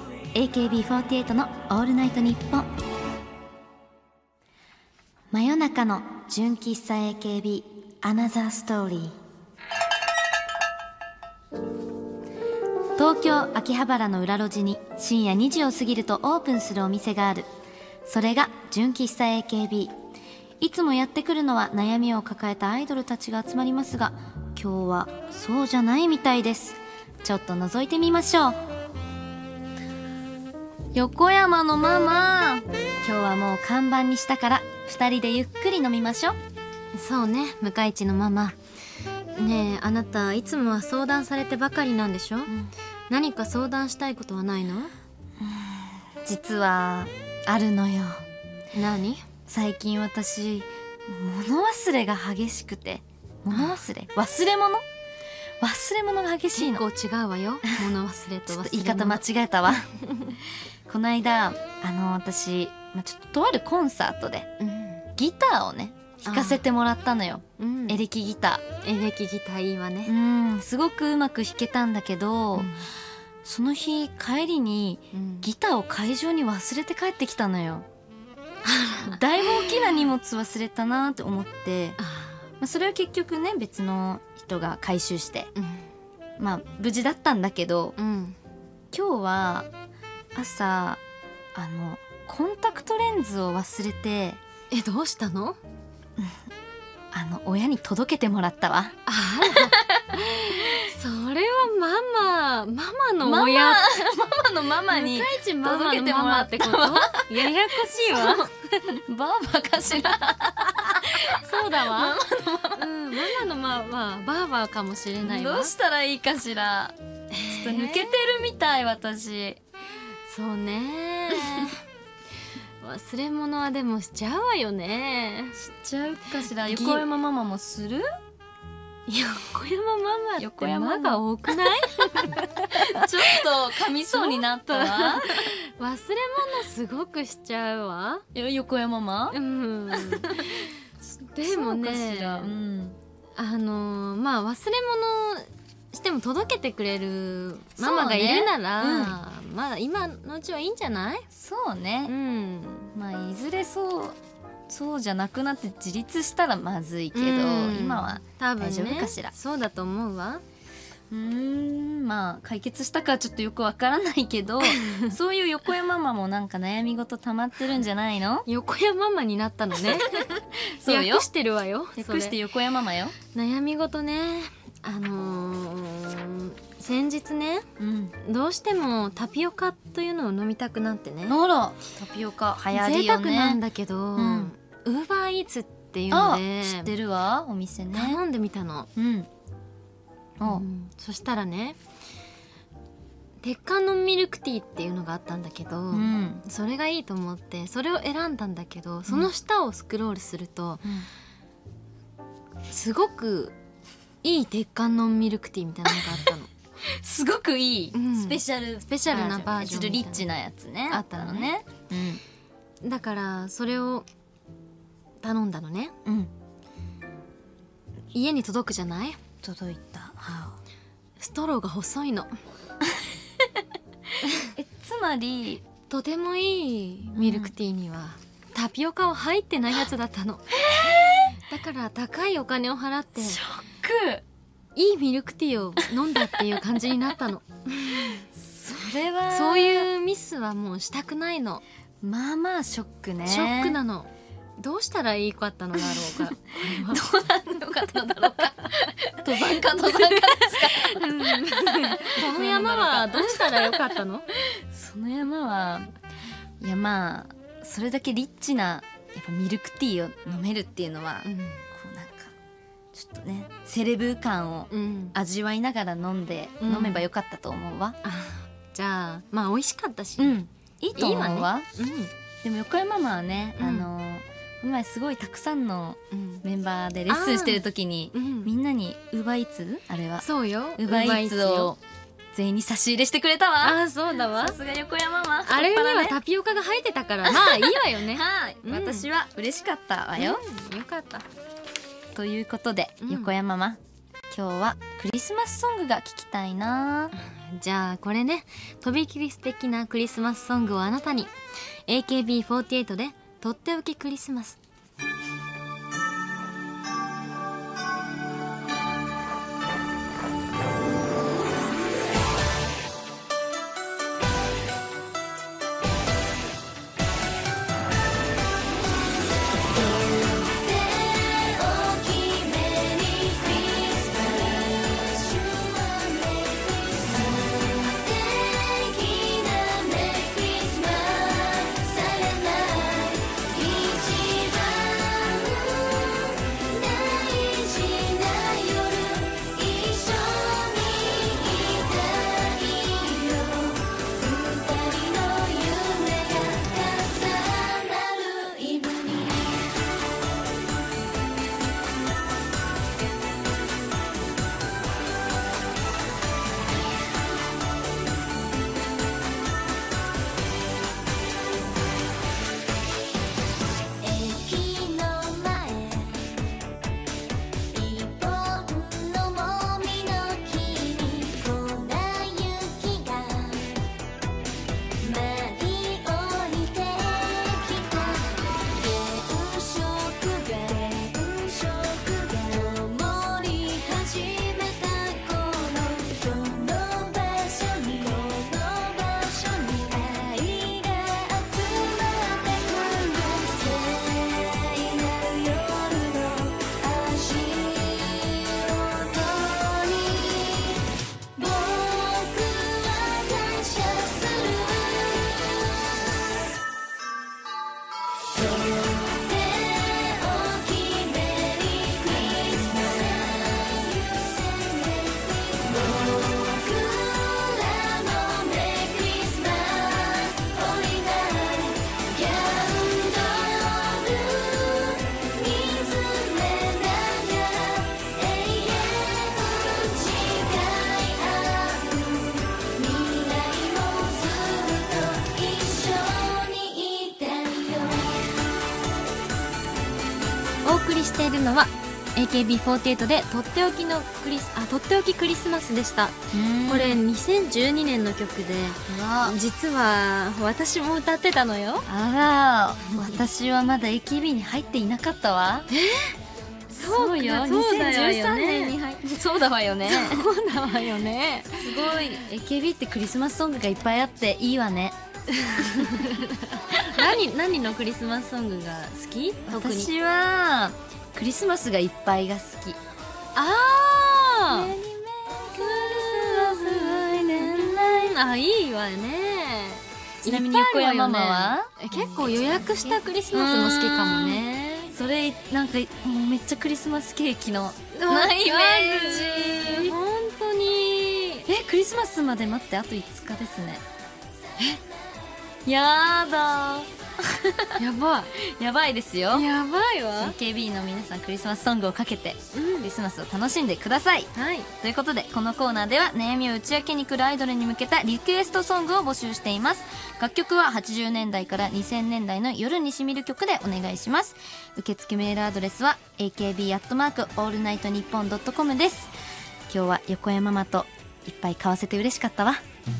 AKB48 のオールナイトニッポン。真夜中の純喫茶 AKB アナザーストーリー。東京秋葉原の裏路地に深夜2時を過ぎるとオープンするお店がある。それが純喫茶 AKB。 いつもやってくるのは悩みを抱えたアイドルたちが集まりますが、今日はそうじゃないみたいです。ちょっと覗いてみましょう。横山のママ、 今日はもう看板にしたから2人でゆっくり飲みましょう。 そうね、向井地のママ。ねえ、あなたいつもは相談されてばかりなんでしょ、何か相談したいことはないの？ 実はあるのよ。 何？ 最近私物忘れが激しくて。物忘れ？忘れ物？忘れ物が激しいの。 結構違うわよ、物忘れと忘れ物。 ちょっと言い方間違えたわこの間私、ちょっととあるコンサートで、ギターをね弾かせてもらったのよ、エレキギター。エレキギターいいわね。 すごくうまく弾けたんだけど、その日帰りにギターを会場に忘れて帰ってきたのよだいぶ大きな荷物忘れたなって思って、それは結局ね別の人が回収して、無事だったんだけど、今日は朝コンタクトレンズを忘れて。 どうしたの？ 親に届けてもらったわ。 それはママの親。 ママのママに届けてもらってこと？ ややこしいわ。 バーバかしら。 そうだわ。ママのママはバーバーかもしれないわ。 どうしたらいいかしら。ちょっと抜けてるみたい私。 そうね。忘れ物はでもしちゃうわよね。 しちゃうかしら。横山ママもする？ 横山ママってマが多くない？ ちょっと噛みそうになったわ。 忘れ物すごくしちゃうわ。 横山ママ？ でもね、忘れ物しても届けてくれるママがいるなら、まだ今のうちはいいんじゃない？ そうね。いずれそうじゃなくなって自立したらまずいけど、今は大丈夫かしら。 そうだと思うわ。 解決したかちょっとよくわからないけどそういう横山ママもなんか悩み事溜まってるんじゃないの？ 横山ママになったのね。 そうよ。 訳してるわよ。 訳して横山ママよ。 悩み事ね。先日ね、どうしてもタピオカというのを飲みたくなってね。 あら、タピオカ流行りよね。 贅沢なんだけど、ウーバーイーツっていうので知ってるわ、お店ね。 頼んでみたの。そしたらね、鉄観音ミルクティーっていうのがあったんだけど、それがいいと思ってそれを選んだんだけど、その下をスクロールすると、すごくいい鉄観音ミルクティーみたいなのがあったの。 すごくいい、スペシャルなバージョン、リッチなやつね、 あったのね。だからそれを頼んだのね。家に届くじゃない？ 届いた。 ストローが細いの。 つまりとてもいいミルクティーにはタピオカは入ってないやつだったの。だから高いお金を払ってショック、 いいミルクティーを飲んだっていう感じになったの。 それはそういうミスはもうしたくないの。 まあショックね。 ショックなの。どうしたらいいかったのだろうか。これはどうなんのかったのだろうか。登山家ですか。 その山はどうしたらよかったの？ その山はいやそれだけリッチなやっぱミルクティーを飲めるっていうのは、こうなんかちょっとねセレブ感を味わいながら飲めばよかったと思うわ。 じゃあ美味しかったし、 いいと思うわ。でも横山ママはね、この前すごいたくさんのメンバーでレッスンしてる時に、みんなにウーバーイーツ、あれはそうよ、 ウーバーイーツを全員に差し入れしてくれたわ。 そうだわ。 さすが横山ママ。 あれにはタピオカが入ってたからまあいいわよね。 はい、私は嬉しかったわよ。 よかった。 ということで、横山ママ、今日はクリスマスソングが聞きたいな。 じゃあこれね、とびきり素敵なクリスマスソングをあなたに。 AKB48 でとっておきクリスマス。 しているのは AKB48 でとっておきクリスマスでした。これ2012年の曲で、実は私も歌ってたのよ。 あら、私はまだ AKB に入っていなかったわ。 そうよ、 2013年に入って。そうだわよね。 そうだわよね。 すごい AKB ってクリスマスソングがいっぱいあっていいわね。 何のクリスマスソングが好き？特に私はクリスマスがいっぱいが好き。 いいわね。 ちなみに横山ママは結構予約したクリスマスも好きかもね。 それなんかもうめっちゃクリスマスケーキのないイメージ。本当に。 クリスマスまで待ってあと5日ですね。やだやばいやばいですよ。 やばいわ。 AKB の皆さんクリスマスソングをかけてクリスマスを楽しんでください。 はい、 ということでこのコーナーでは悩みを打ち明けに来るアイドルに向けたリクエストソングを募集しています。楽曲は80年代から2000年代の夜にしみる曲でお願いします。受付メールアドレスは akb@allnightnippon.com です。今日は横山ママといっぱい買わせて嬉しかったわ。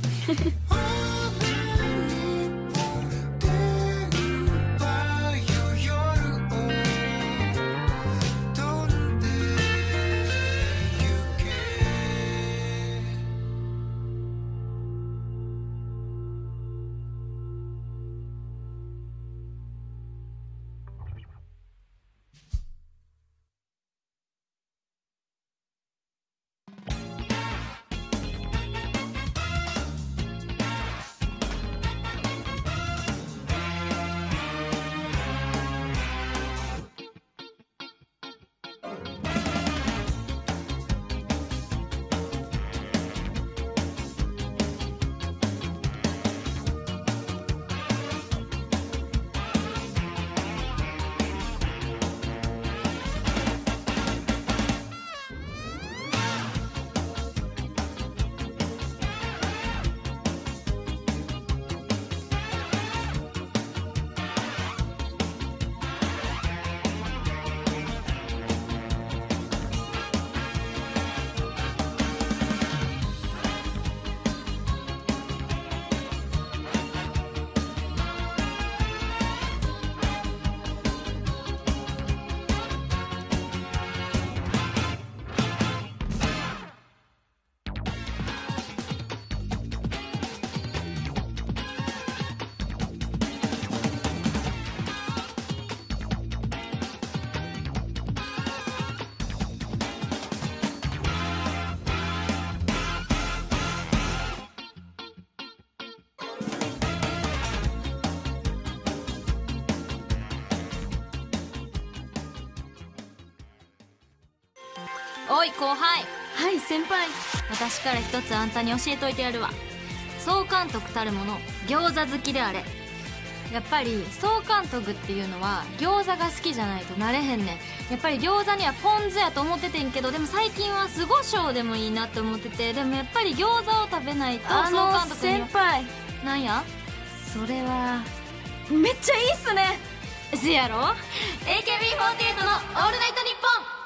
おい後輩。 はい先輩。 私から一つあんたに教えといてやるわ。総監督たるもの餃子好きであれ。やっぱり総監督っていうのは餃子が好きじゃないとなれへんねん。やっぱり餃子にはポン酢やと思っててんけど、でも最近は酢胡椒でもいいなって思ってて、でもやっぱり餃子を食べないと総監督には。 先輩、 なんやそれはめっちゃいいっすね。 せやろ。 AKB48 のオールナイトニッポン。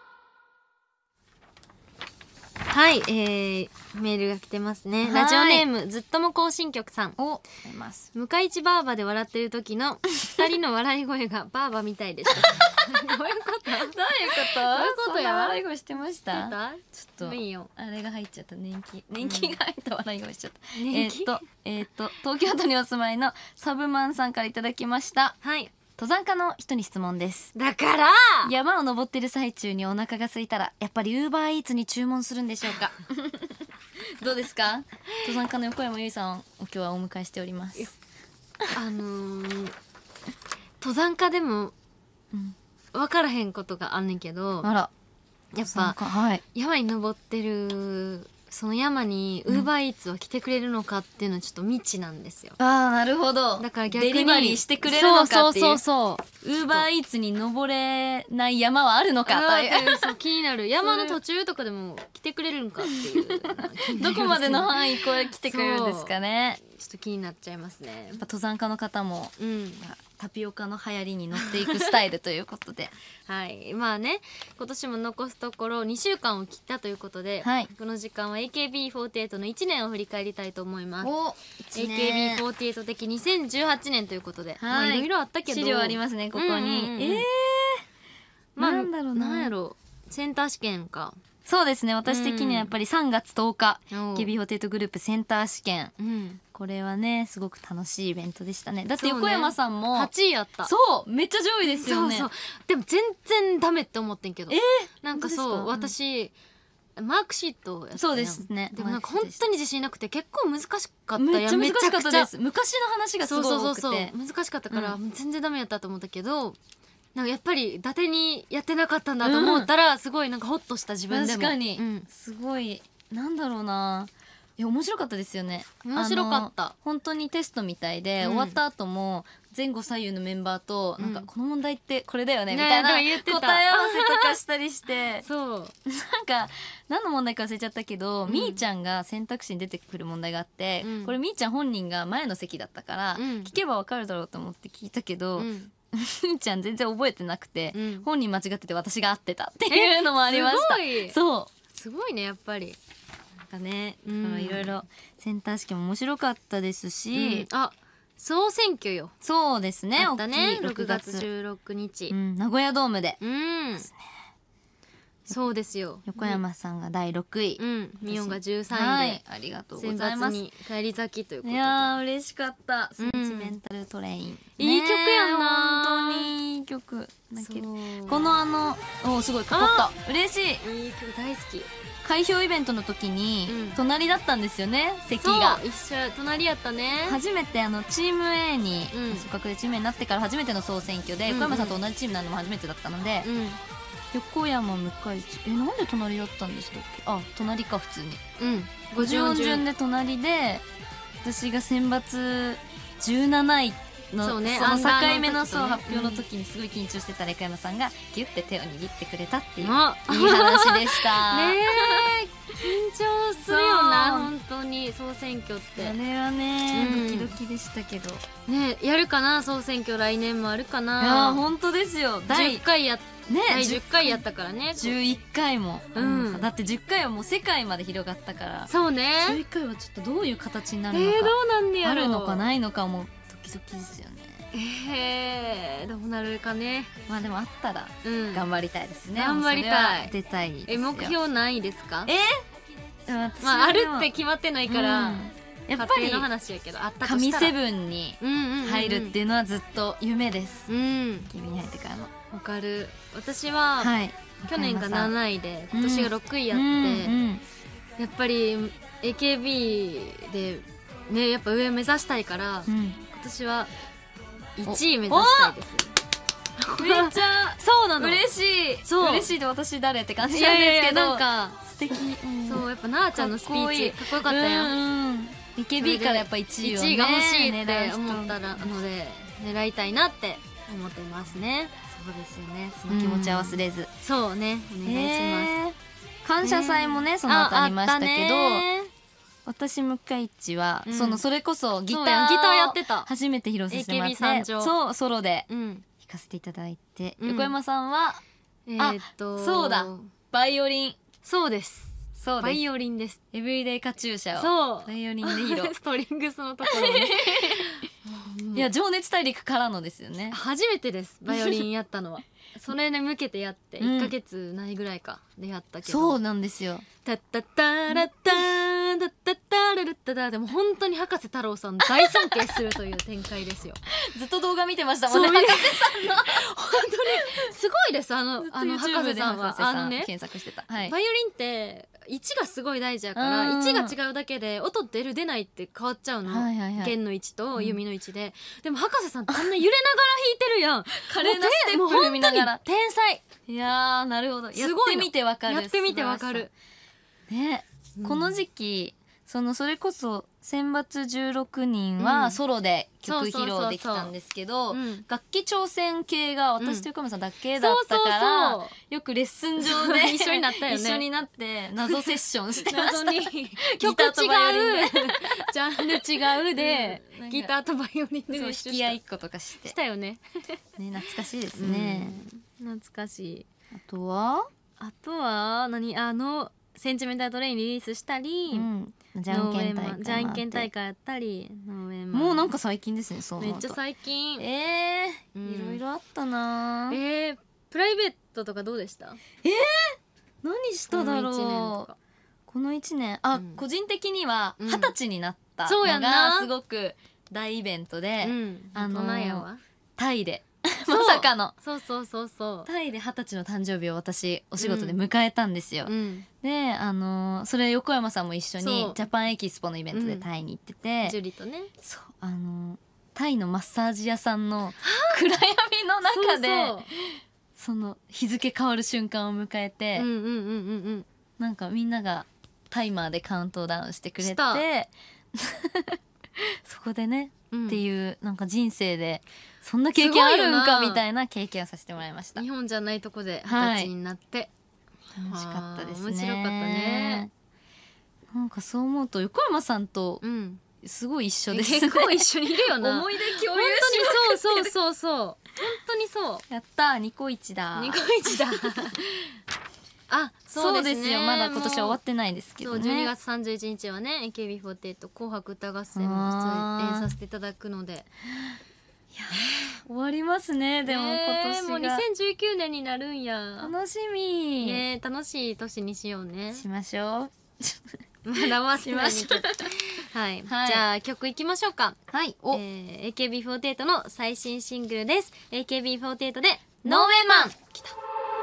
はい、メールが来てますね。ラジオネームずっとも行進曲さん。 お、あります。 向井一バーバで笑ってる時の二人の笑い声がバーバみたいでした。どういうこと？ どういうこと？ どういうことや？ 笑い声してました？ ちょっといいよ。 あれが入っちゃった。年季が入った笑い声しちゃった。 年季？ 東京都にお住まいのサブマンさんからいただきました。 はい。 登山家の人に質問です。 だから山を登ってる最中にお腹が空いたらやっぱりウーバーイーツに注文するんでしょうか？どうですか？登山家の横山由依さんを今日はお迎えしております。 登山家でも分からへんことがあんねんけど、 あら、 やっぱ、 はい、 山に登ってるその山にウーバーイーツは来てくれるのかっていうのはちょっと未知なんですよ。 ああ、なるほど。 だから逆にデリバリーしてくれるのかっていう。 そうウーバーイーツに登れない山はあるのかという。 そう気になる。山の途中とかでも来てくれるのかっていう。 どこまでの範囲これ来てくれるんですかね。 ちょっと気になっちゃいますね。 やっぱ登山家の方も、 タピオカの流行りに乗っていくスタイルということではいまあね今年も残すところ2週間を切ったということで、はい、この時間は AKB48 の1年を振り返りたいと思います。AKB48 的2018年ということで、まあいろいろあったけど資料ありますねここに。 まあなんだろうな、なんやろセンター試験か。 そうですね私的にはやっぱり3月10日 AKB48 グループセンター試験、これはねすごく楽しいイベントでしたね。だって横山さんも 8位やった。 そうめっちゃ上位ですよね。 そうでも全然ダメって思ってんけど、なんかそう私マークシートやった。 そうですね。 でもなんか本当に自信なくて結構難しかった。 めっちゃ難しかったです。昔の話がすごい多くて難しかったから全然ダメやったと思ったけど、なんかやっぱり伊達にやってなかったんだと思ったらすごいなんかホッとした自分でも。 確かに、すごいなんだろうな。いや面白かったですよね。 面白かった。 本当にテストみたいで、終わった後も前後左右のメンバーとなんかこの問題ってこれだよねみたいな答え合わせとかしたりしてそうなんか何の問題か忘れちゃったけど、みーちゃんが選択肢に出てくる問題があって、これみーちゃん本人が前の席だったから、聞けばわかるだろうと思って聞いたけど、みーちゃん全然覚えてなくて、本人間違ってて私が合ってたっていうのもありました。 すごいねやっぱり。 なんかねいろいろセンター試験も面白かったですし、 総選挙よ。 そうですね。 あったね。6月16日、 名古屋ドームで。 そうですよ。 横山さんが第6位、 ミオンが13位で、 ありがとうございます。 選抜に返り咲きということで。 いや嬉しかった。センチメンタルトレイン。 いい曲やな。 本当にいい曲。だけどこのすごいかかった。嬉しい。 いい曲大好き。 開票イベントの時に隣だったんですよね、席が。 そう一緒隣やったね。 初めてチーム A に組閣でチーム A になってから初めての総選挙で、横山さんと同じチームになるのも初めてだったので、横山向井地なんで隣だったんでしたっけ。隣か普通に50順で隣で、私が選抜17位のその境目の発表の時にすごい緊張してたら、横山さんがギュッて手を握ってくれたっていういい話でしたね。緊張するよな本当に総選挙って。 あれはねドキドキでしたけどね。やるかな総選挙来年もあるかな。 いや本当ですよ。 第10回やったからね。 11回もだって10回はもう世界まで広がったから。 そうね。 11回はちょっとどういう形になるのか、 どうなんねやろ。 あるのかないのかもドキドキですよね。どうなるかね。 まあでもあったら頑張りたいですね。 頑張りたい。 出たいですよ。 目標ないですか。 まああるって決まってないからやっぱりの話やけど、あったと神したらセブンに入るっていうのはずっと夢です。君に入ってからの。 わかる。私は去年が7位で今年が6位やって、やっぱり AKB でねやっぱ上目指したいから、今年は1位目指したいです。 めっちゃそうなの。 嬉しい。嬉しいで私誰って感じなんですけど、 なんか素敵。 そうやっぱなあちゃんのスピーチかっこよかったやん。 AKB からやっぱ1位を 1位が欲しいって思ったので狙いたいなって思ってますね。 そうですよね。その気持ちは忘れず。 そうねお願いします。 感謝祭もねその後ありましたけど、私向井地はそれこそギターやってた。 初めて披露させてもらって、 AKB 参上。 そうソロで弾かせていただいて、横山さんはそうだバイオリン。 そうです。バイオリンです。 エブリデイカチューシャをバイオリンで披露。 ストリングスのところね。 いや情熱大陸からのですよね。 初めてですバイオリンやったのは。それに向けてやって1ヶ月ないぐらいかでやったけど。 そうなんですよ。 タッタッタラッタータッタッタラルッタダ。でも本当に博士太郎さん大尊敬するという展開ですよ。 ずっと動画見てましたもんね。博士さんの本当にすごいです。博士さんは検索してた。 バイオリンって位置がすごい大事やから、位置が違うだけで音出る出ないって変わっちゃうの。弦の位置と弓の位置で。でも博士さんってこんな揺れながら弾いてるやん。 華麗なステップ踏みながら。 天才。 いやーなるほど。やってみてわかる。 やってみてわかる。 ね、この時期それこそ選抜16人はソロで曲披露できたんですけど、楽器挑戦系が私と横山さんだけだったから、よくレッスン上で一緒になったよね。 一緒になって謎セッションしてました。 謎に曲違うジャンル違うで、ギターとバイオリンで弾き合いっことかしたよね。 ね、懐かしいですね。 懐かしい。 あとは何センチメンタルトレインリリースしたり、 じゃんけん大会やったり、 もうなんか最近ですね。そうめっちゃ最近。 いろいろあったな。 プライベートとかどうでした？ 何しただろう。この1年個人的には20歳になったのがすごく大イベントで、タイでまさかのタイで20歳の誕生日を私お仕事で迎えたんですよ。でそれ横山さんも一緒にジャパンエキスポのイベントでタイに行ってて、 ジュリとね、 タイのマッサージ屋さんの暗闇の中でその日付変わる瞬間を迎えて、なんかみんながタイマーでカウントダウンしてくれてそこでね、っていうなんか人生でそんな経験あるんかみたいな経験をさせてもらいました。 日本じゃないとこで20歳になって、 楽しかったですね。 面白かったね。 なんかそう思うと横山さんとすごい一緒ですね。 結構一緒にいるよな。 思い出共有しまくってる。そう本当にそう。 やったニコイチだ。そうですよ。まだ今年終わってないですけどね。 12月31日はね AKB48 紅白歌合戦も出演させていただくので、 終わりますね。でも今年がもう2019年になるんや。 楽しみね。楽しい年にしようね。 しましょう。 まだ終わってないけどはい、じゃあ曲いきましょうか。 はい。 AKB48 の最新シングルです。 AKB48 でノーウェイマン。きた。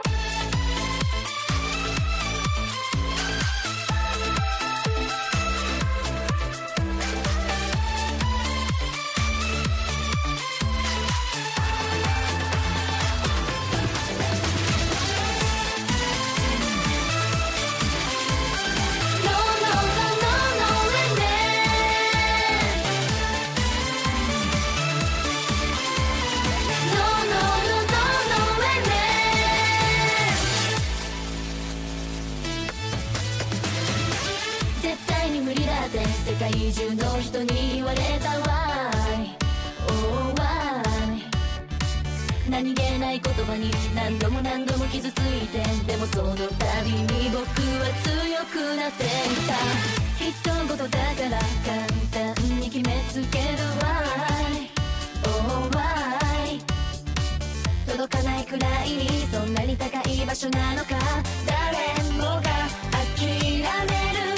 世界中の人に言われたわい、oh why。 何気ない言葉に何度も傷ついて、でもその度に僕は強くなっていた。一言だから簡単に決めつけるわい、oh why。 届かないくらいにそんなに高い場所なのか、誰もが諦める。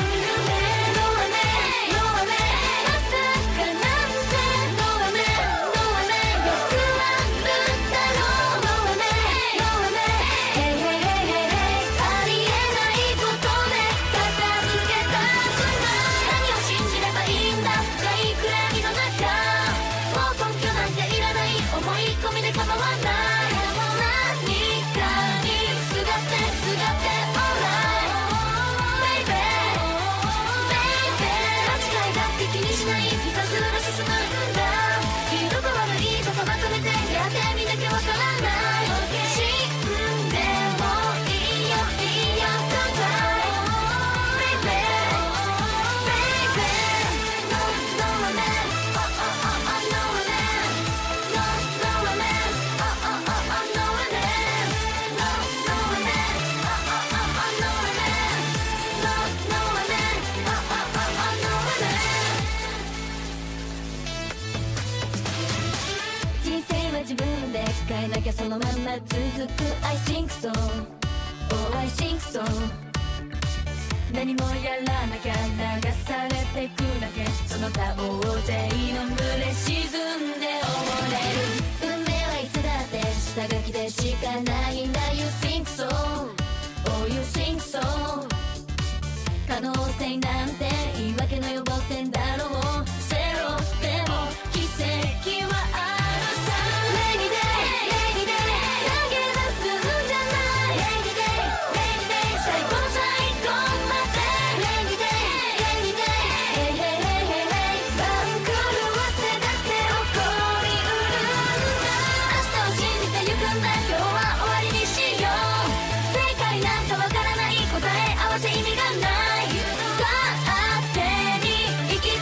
変えなきゃそのまま続く I think so Oh I think so。 何もやらなきゃ流されてくだけ、その他大勢の群れ沈んで溺れる。運命はいつだって下書きでしかないな You think so Oh you think so。 可能性なんて言い訳の予防線だろう。ゼロでも奇跡はある。意味がない。勝手に生き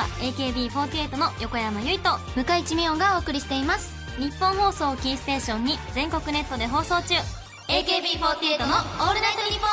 は AKB48 の横山由依と向井地美音がお送りしています。 日本放送をキーステーションに全国ネットで放送中、 AKB48 のオールナイトニッポ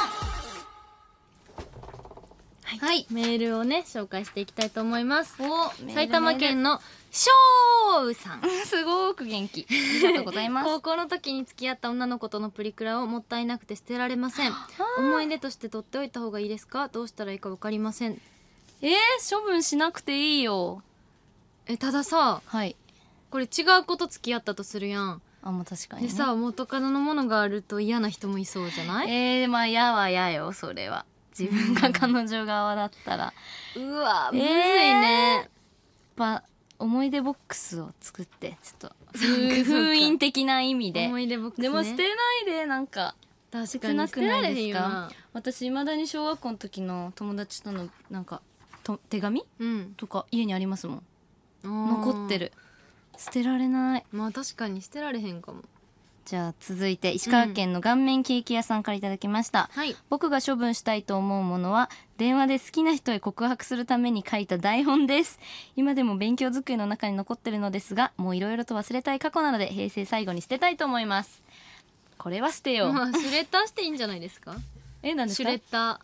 ン。はい、 メールをね紹介していきたいと思います。 お、 埼玉県のしょうさんすごく元気、ありがとうございます。 高校の時に付き合った女の子とのプリクラをもったいなくて捨てられません。思い出として取っておいた方がいいですか？どうしたらいいか分かりません。 処分しなくていいよ。 たださ、 はい、 これ違う子と付き合ったとするやん。 もう確かに、ね、 でさ、元カノのものがあると嫌な人もいそうじゃない？ まあ嫌は嫌よ、それは。自分が彼女側だったら、 うわ、むずいね。 やっぱ思い出ボックスを作って、ちょっと封印的な意味で思い出ボックスね。 でも捨てないで、なんか切なくないですか？私未だに小学校の時の友達とのなんか手紙、とか家にありますもん。残ってる。捨てられない。 まあ確かに捨てられへんかも。 じゃあ続いて石川県の顔面ケーキ屋さんからいただきました、僕が処分したいと思うものは電話で好きな人へ告白するために書いた台本です。今でも勉強机の中に残ってるのですが、もういろいろと忘れたい過去なので平成最後に捨てたいと思います。これは捨てよう。 まあ、シュレッダーしていいんじゃないですか？ 何ですか？ シュレッダ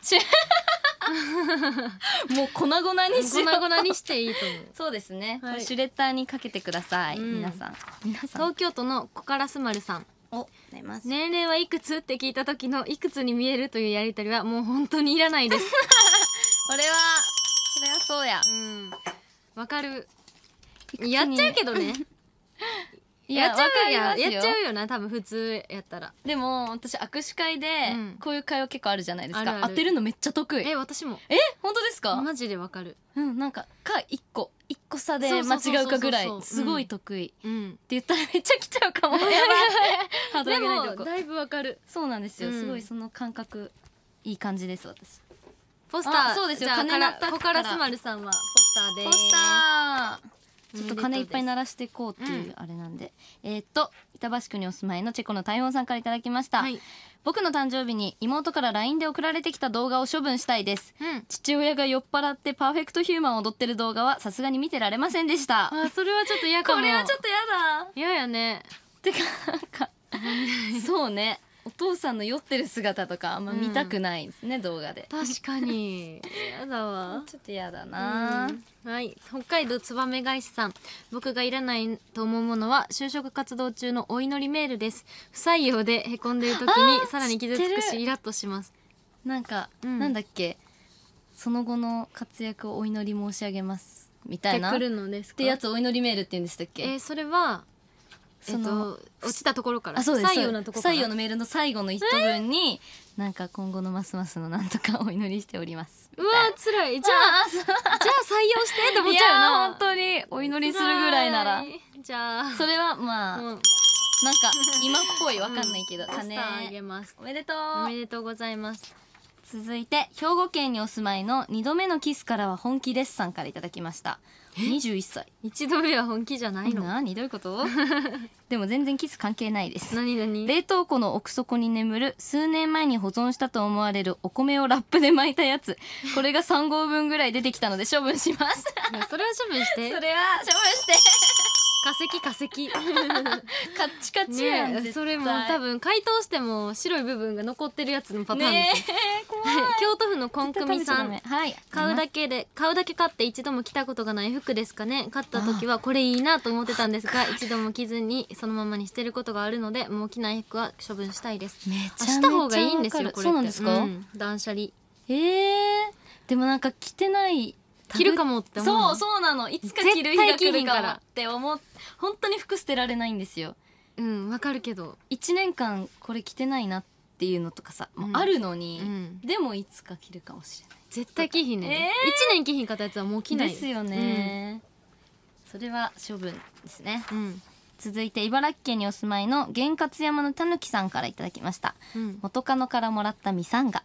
ーもう粉々にしよう。 粉々にしていいと思う。 そうですね、 はい、 シュレッダーにかけてください、皆さん。 東京都の小からすまるさん。年齢はいくつって聞いた時のいくつに見えるというやりとりはもう本当にいらないです。 それはそうや。 わかる。やっちゃうけどね。 やっちゃうよな、多分普通やったら。 でも私握手会でこういう会話結構あるじゃないですか。当てるのめっちゃ得意。 私も。 本当ですか？ マジでわかる。 なんか一個差で間違うかぐらいすごい得意って言ったらめっちゃ来ちゃうかも。やばい。 でもだいぶわかる。 そうなんですよ。すごいその感覚いい感じです、私。 ポスター。 そうですよ。 小からすまるさんはポスターです。 ポスター。ちょっと鐘いっぱい鳴らしていこうっていうあれなんで、板橋区にお住まいのチェコの大音さんからいただきました、僕の誕生日に妹から LINE で送られてきた動画を処分したいです、父親が酔っ払ってパーフェクトヒューマンを踊ってる動画はさすがに見てられませんでした。 それはちょっと嫌かも。 これはちょっと嫌だ。 嫌やね。 てかなんかそうね、お父さんの酔ってる姿とかあんま見たくないですね、動画で。 確かにやだわ。 ちょっとやだな、 はい、北海道つばめ返しさん。僕がいらないと思うものは就職活動中のお祈りメールです。不採用でへこんでいる時にさらに傷つくしイラッとします。 なんか、なんだっけ、その後の活躍をお祈り申し上げますみたいなってやつお祈りメールって言うんでしたっけ？ それは落ちたところから、 不採用のところから、 不採用のメールの最後の一文に、なんか今後のますますのなんとかお祈りしておりますみたいな。 うわ辛い。じゃあ採用してって思っちゃうよな。 いや本当にお祈りするぐらいなら、 じゃあそれはまあ、なんか今っぽい、わかんないけど、 ポスターあげます。 おめでとう。 おめでとうございます。 続いて兵庫県にお住まいの2度目のキスからは本気ですさんからいただきました。21歳。 1度目は本気じゃないの？ 何どういうことでも全然キス関係ないです。 何冷凍庫の奥底に眠る数年前に保存したと思われるお米をラップで巻いたやつ、これが3合分ぐらい出てきたので処分します。 それは処分して。 それは処分して化石カッチカチやん、 ね、それも多分解凍しても白い部分が残ってるやつのパターンですよ、京都府のコンクミさん、買うだけ買って一度も着たことがない服ですかね。買った時はこれいいなと思ってたんですが一度も着ずにそのままにしてることがあるので、もう着ない服は処分したいです。した方がいいんですよ、これって。そうなんですか？断捨離。 でもなんか着てない、 着るかもって思う。 そうなの。いつか着る日が来るかもって思って、本当に服捨てられないんですよ。 わかるけど 1年間これ着てないなっていうのとかさ、もうあるのに、でもいつか着るかもしれない。 絶対着ひんね。1年着ひんかったやつはもう着ないですよね、それは処分ですね、続いて茨城県にお住まいの玄勝山のたぬきさんからいただきました、元カノからもらったミサンガ。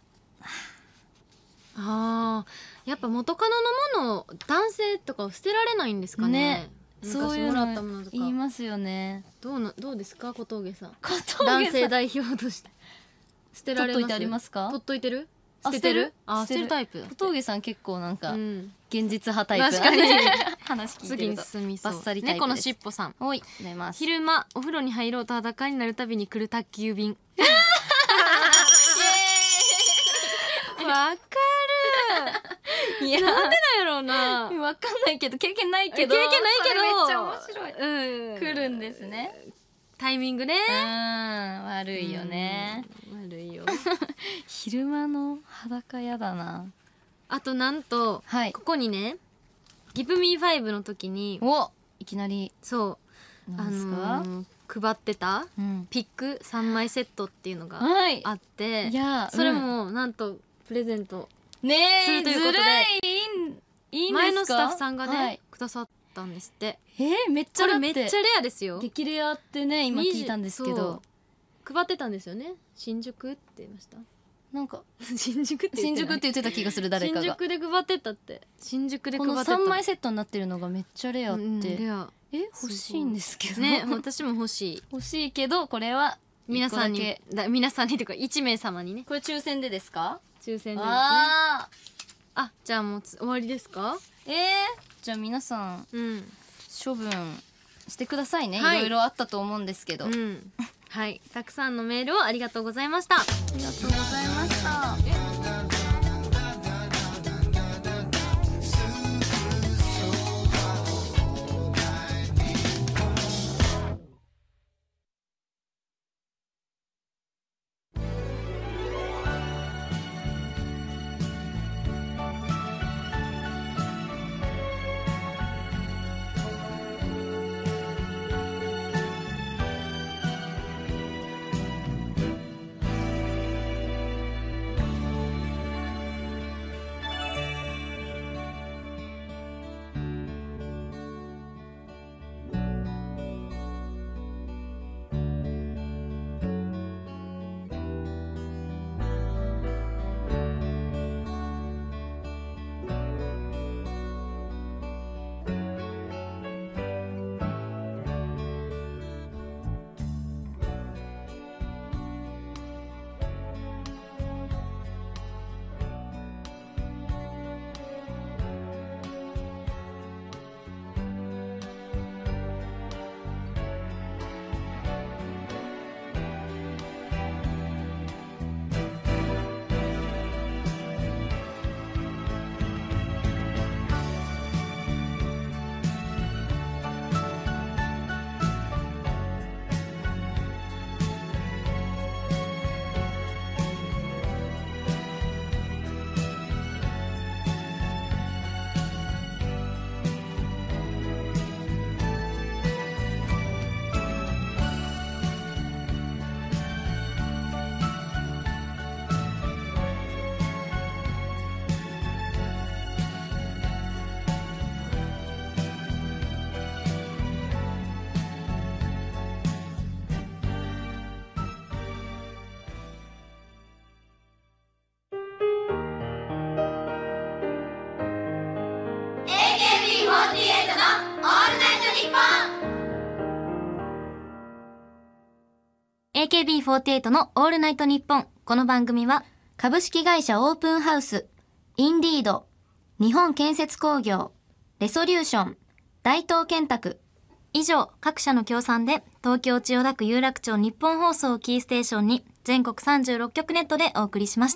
やっぱ元カノのもの男性とかを捨てられないんですかね。 そういうの言いますよね。 どうですか小峠さん。 男性代表として捨てられます？ 取っといてありますか？ 取っといてる？ 捨ててる？捨てるタイプ。 小峠さん結構なんか現実派タイプ。 確かに。 話聞いてると次に進みそう。 バッサリタイプです。 猫のしっぽさん。 おい、出ます。 昼間お風呂に入ろうと裸になるたびに来る宅急便。わかる。いや、なんでなんやろうな。 わかんないけど、経験ないけど。 経験ないけど。 めっちゃ面白い。来るんですね。 タイミングね。 悪いよね。 悪いよ。 昼間の裸やだな。 あとなんと、ここにね、ギブミー5の時に、 いきなり。 そう。配ってたピック3枚セットっていうのがあって、それもなんとプレゼントするということで、前のスタッフさんがねくださったんですって。 めっちゃこれめっちゃレアですよ。 激レアってね、今聞いたんですけど、 配ってたんですよね。新宿って言いました？ なんか新宿って言ってた気がする。誰かが新宿で配ってたって。新宿で配ってた。 この3枚セットになってるのがめっちゃレアって。 レア。 欲しいんですけどね。私も欲しい。 欲しいけど、これは皆さんにというか1名様にね。 これ抽選でですか？ 抽選でですね。じゃあもう終わりですか？ じゃあ皆さん処分してくださいね。いろいろあったと思うんですけど。 はい、たくさんのメールをありがとうございました。 ありがとうございました。AKB48 のオールナイトニッポン。この番組は株式会社オープンハウス、インディード、日本建設工業、レソリューション、大東建託以上各社の協賛で東京千代田区有楽町日本放送キーステーションに全国36局ネットでお送りしました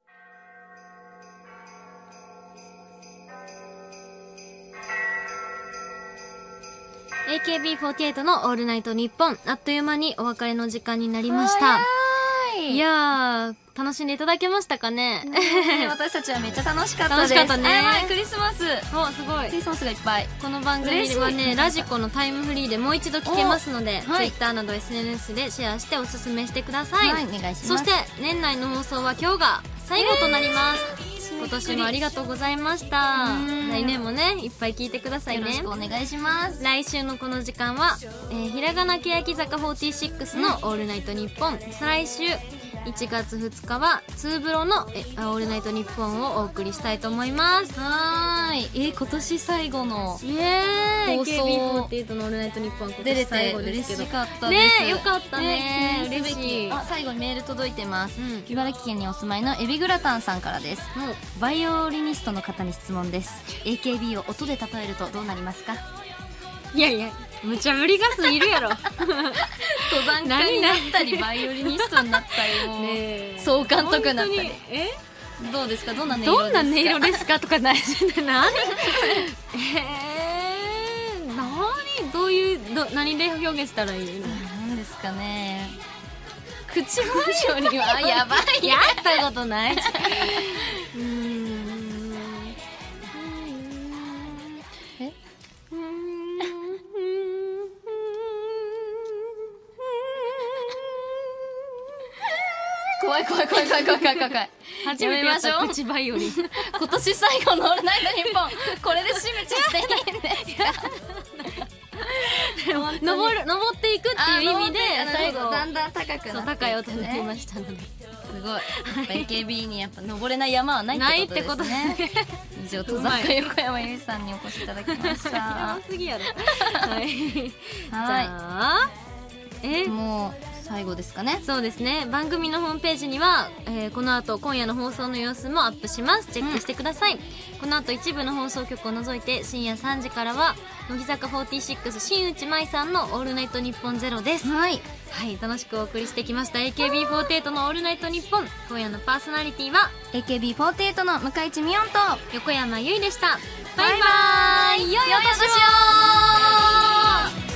。AKB48 のオールナイトニッポン、あっという間にお別れの時間になりました。いやー、楽しんでいただけましたかね。 私たちはめっちゃ楽しかったです。 楽しかったね。 クリスマス。 すごい。 クリスマスがいっぱい。 この番組はね、ラジコのタイムフリーでもう一度聞けますので、Twitter など SNS でシェアしておすすめしてください。 はい、お願いします。 そして、年内の放送は今日が最後となります。今年もありがとうございました。来年もね、いっぱい聞いてくださいね。 よろしくお願いします。 来週のこの時間は、ひらがなけやき坂46のオールナイトニッポン。再来週、 1月2日はツーブロのオールナイトニッポンをお送りしたいと思います。 はーい。今年最後のイエーイ。 放送 AKB48 のオールナイトニッポン今年最後ですけど嬉しかったです。 ね、よかったね。 嬉嬉しい。 最後にメール届いてます。 うん、 茨城県にお住まいのエビグラタンさんからです。バイオリニストの方に質問です。AKB を音で例えるとどうなりますか？ いやいや、無茶ぶりが過ぎるやろ。 登山家になったりバイオリニストになったりもう総監督になったり。どうですか？どんな音色ですか？ どんな音色ですかとかないしね。何どういう何で表現したらいいの？ 何ですかね。口文章にはやばい。 やったことない。 怖い。 始めましょう。口バイオリン。 今年最後のオールナイトニッポン、これで締めちゃっていいんですか？ 登っていくっていう意味で最後だんだん高くなって、 そう高い音になりましたので、 すごい。やっぱ AKB にやっぱ登れない山はないってことですね。以上、登坂横山由依さんにお越しいただきました。 やばすぎやろ。はい。じゃあもう最後ですかね。 そうですね。番組のホームページには、この後今夜の放送の様子もアップします。チェックしてください。この後一部の放送局を除いて深夜3時からは乃木坂46新内舞さんのオールナイトニッポンゼロです。はい、楽しくお送りしてきました AKB48 のオールナイトニッポン。今夜のパーソナリティは AKB48 の向井地美音と横山由依でした。 バイバーイ。良いお年を。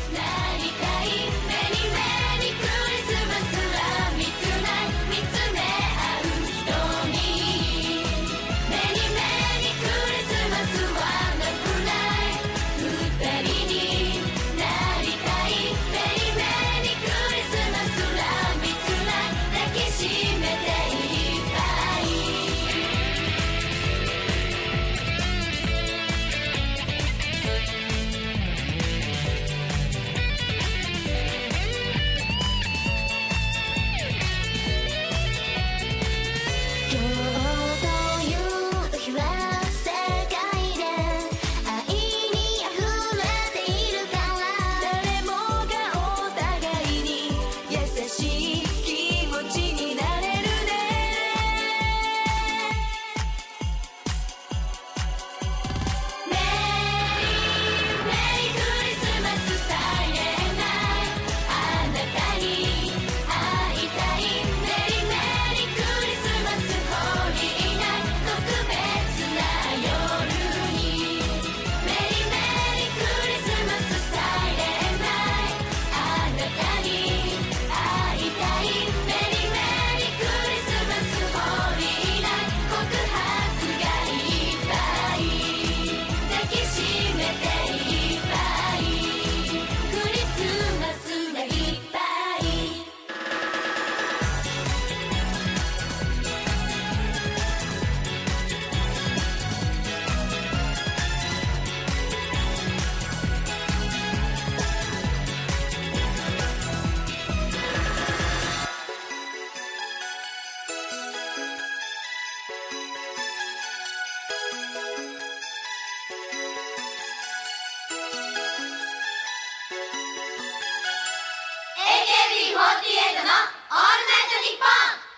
AKB48 のオールナイトニッポン。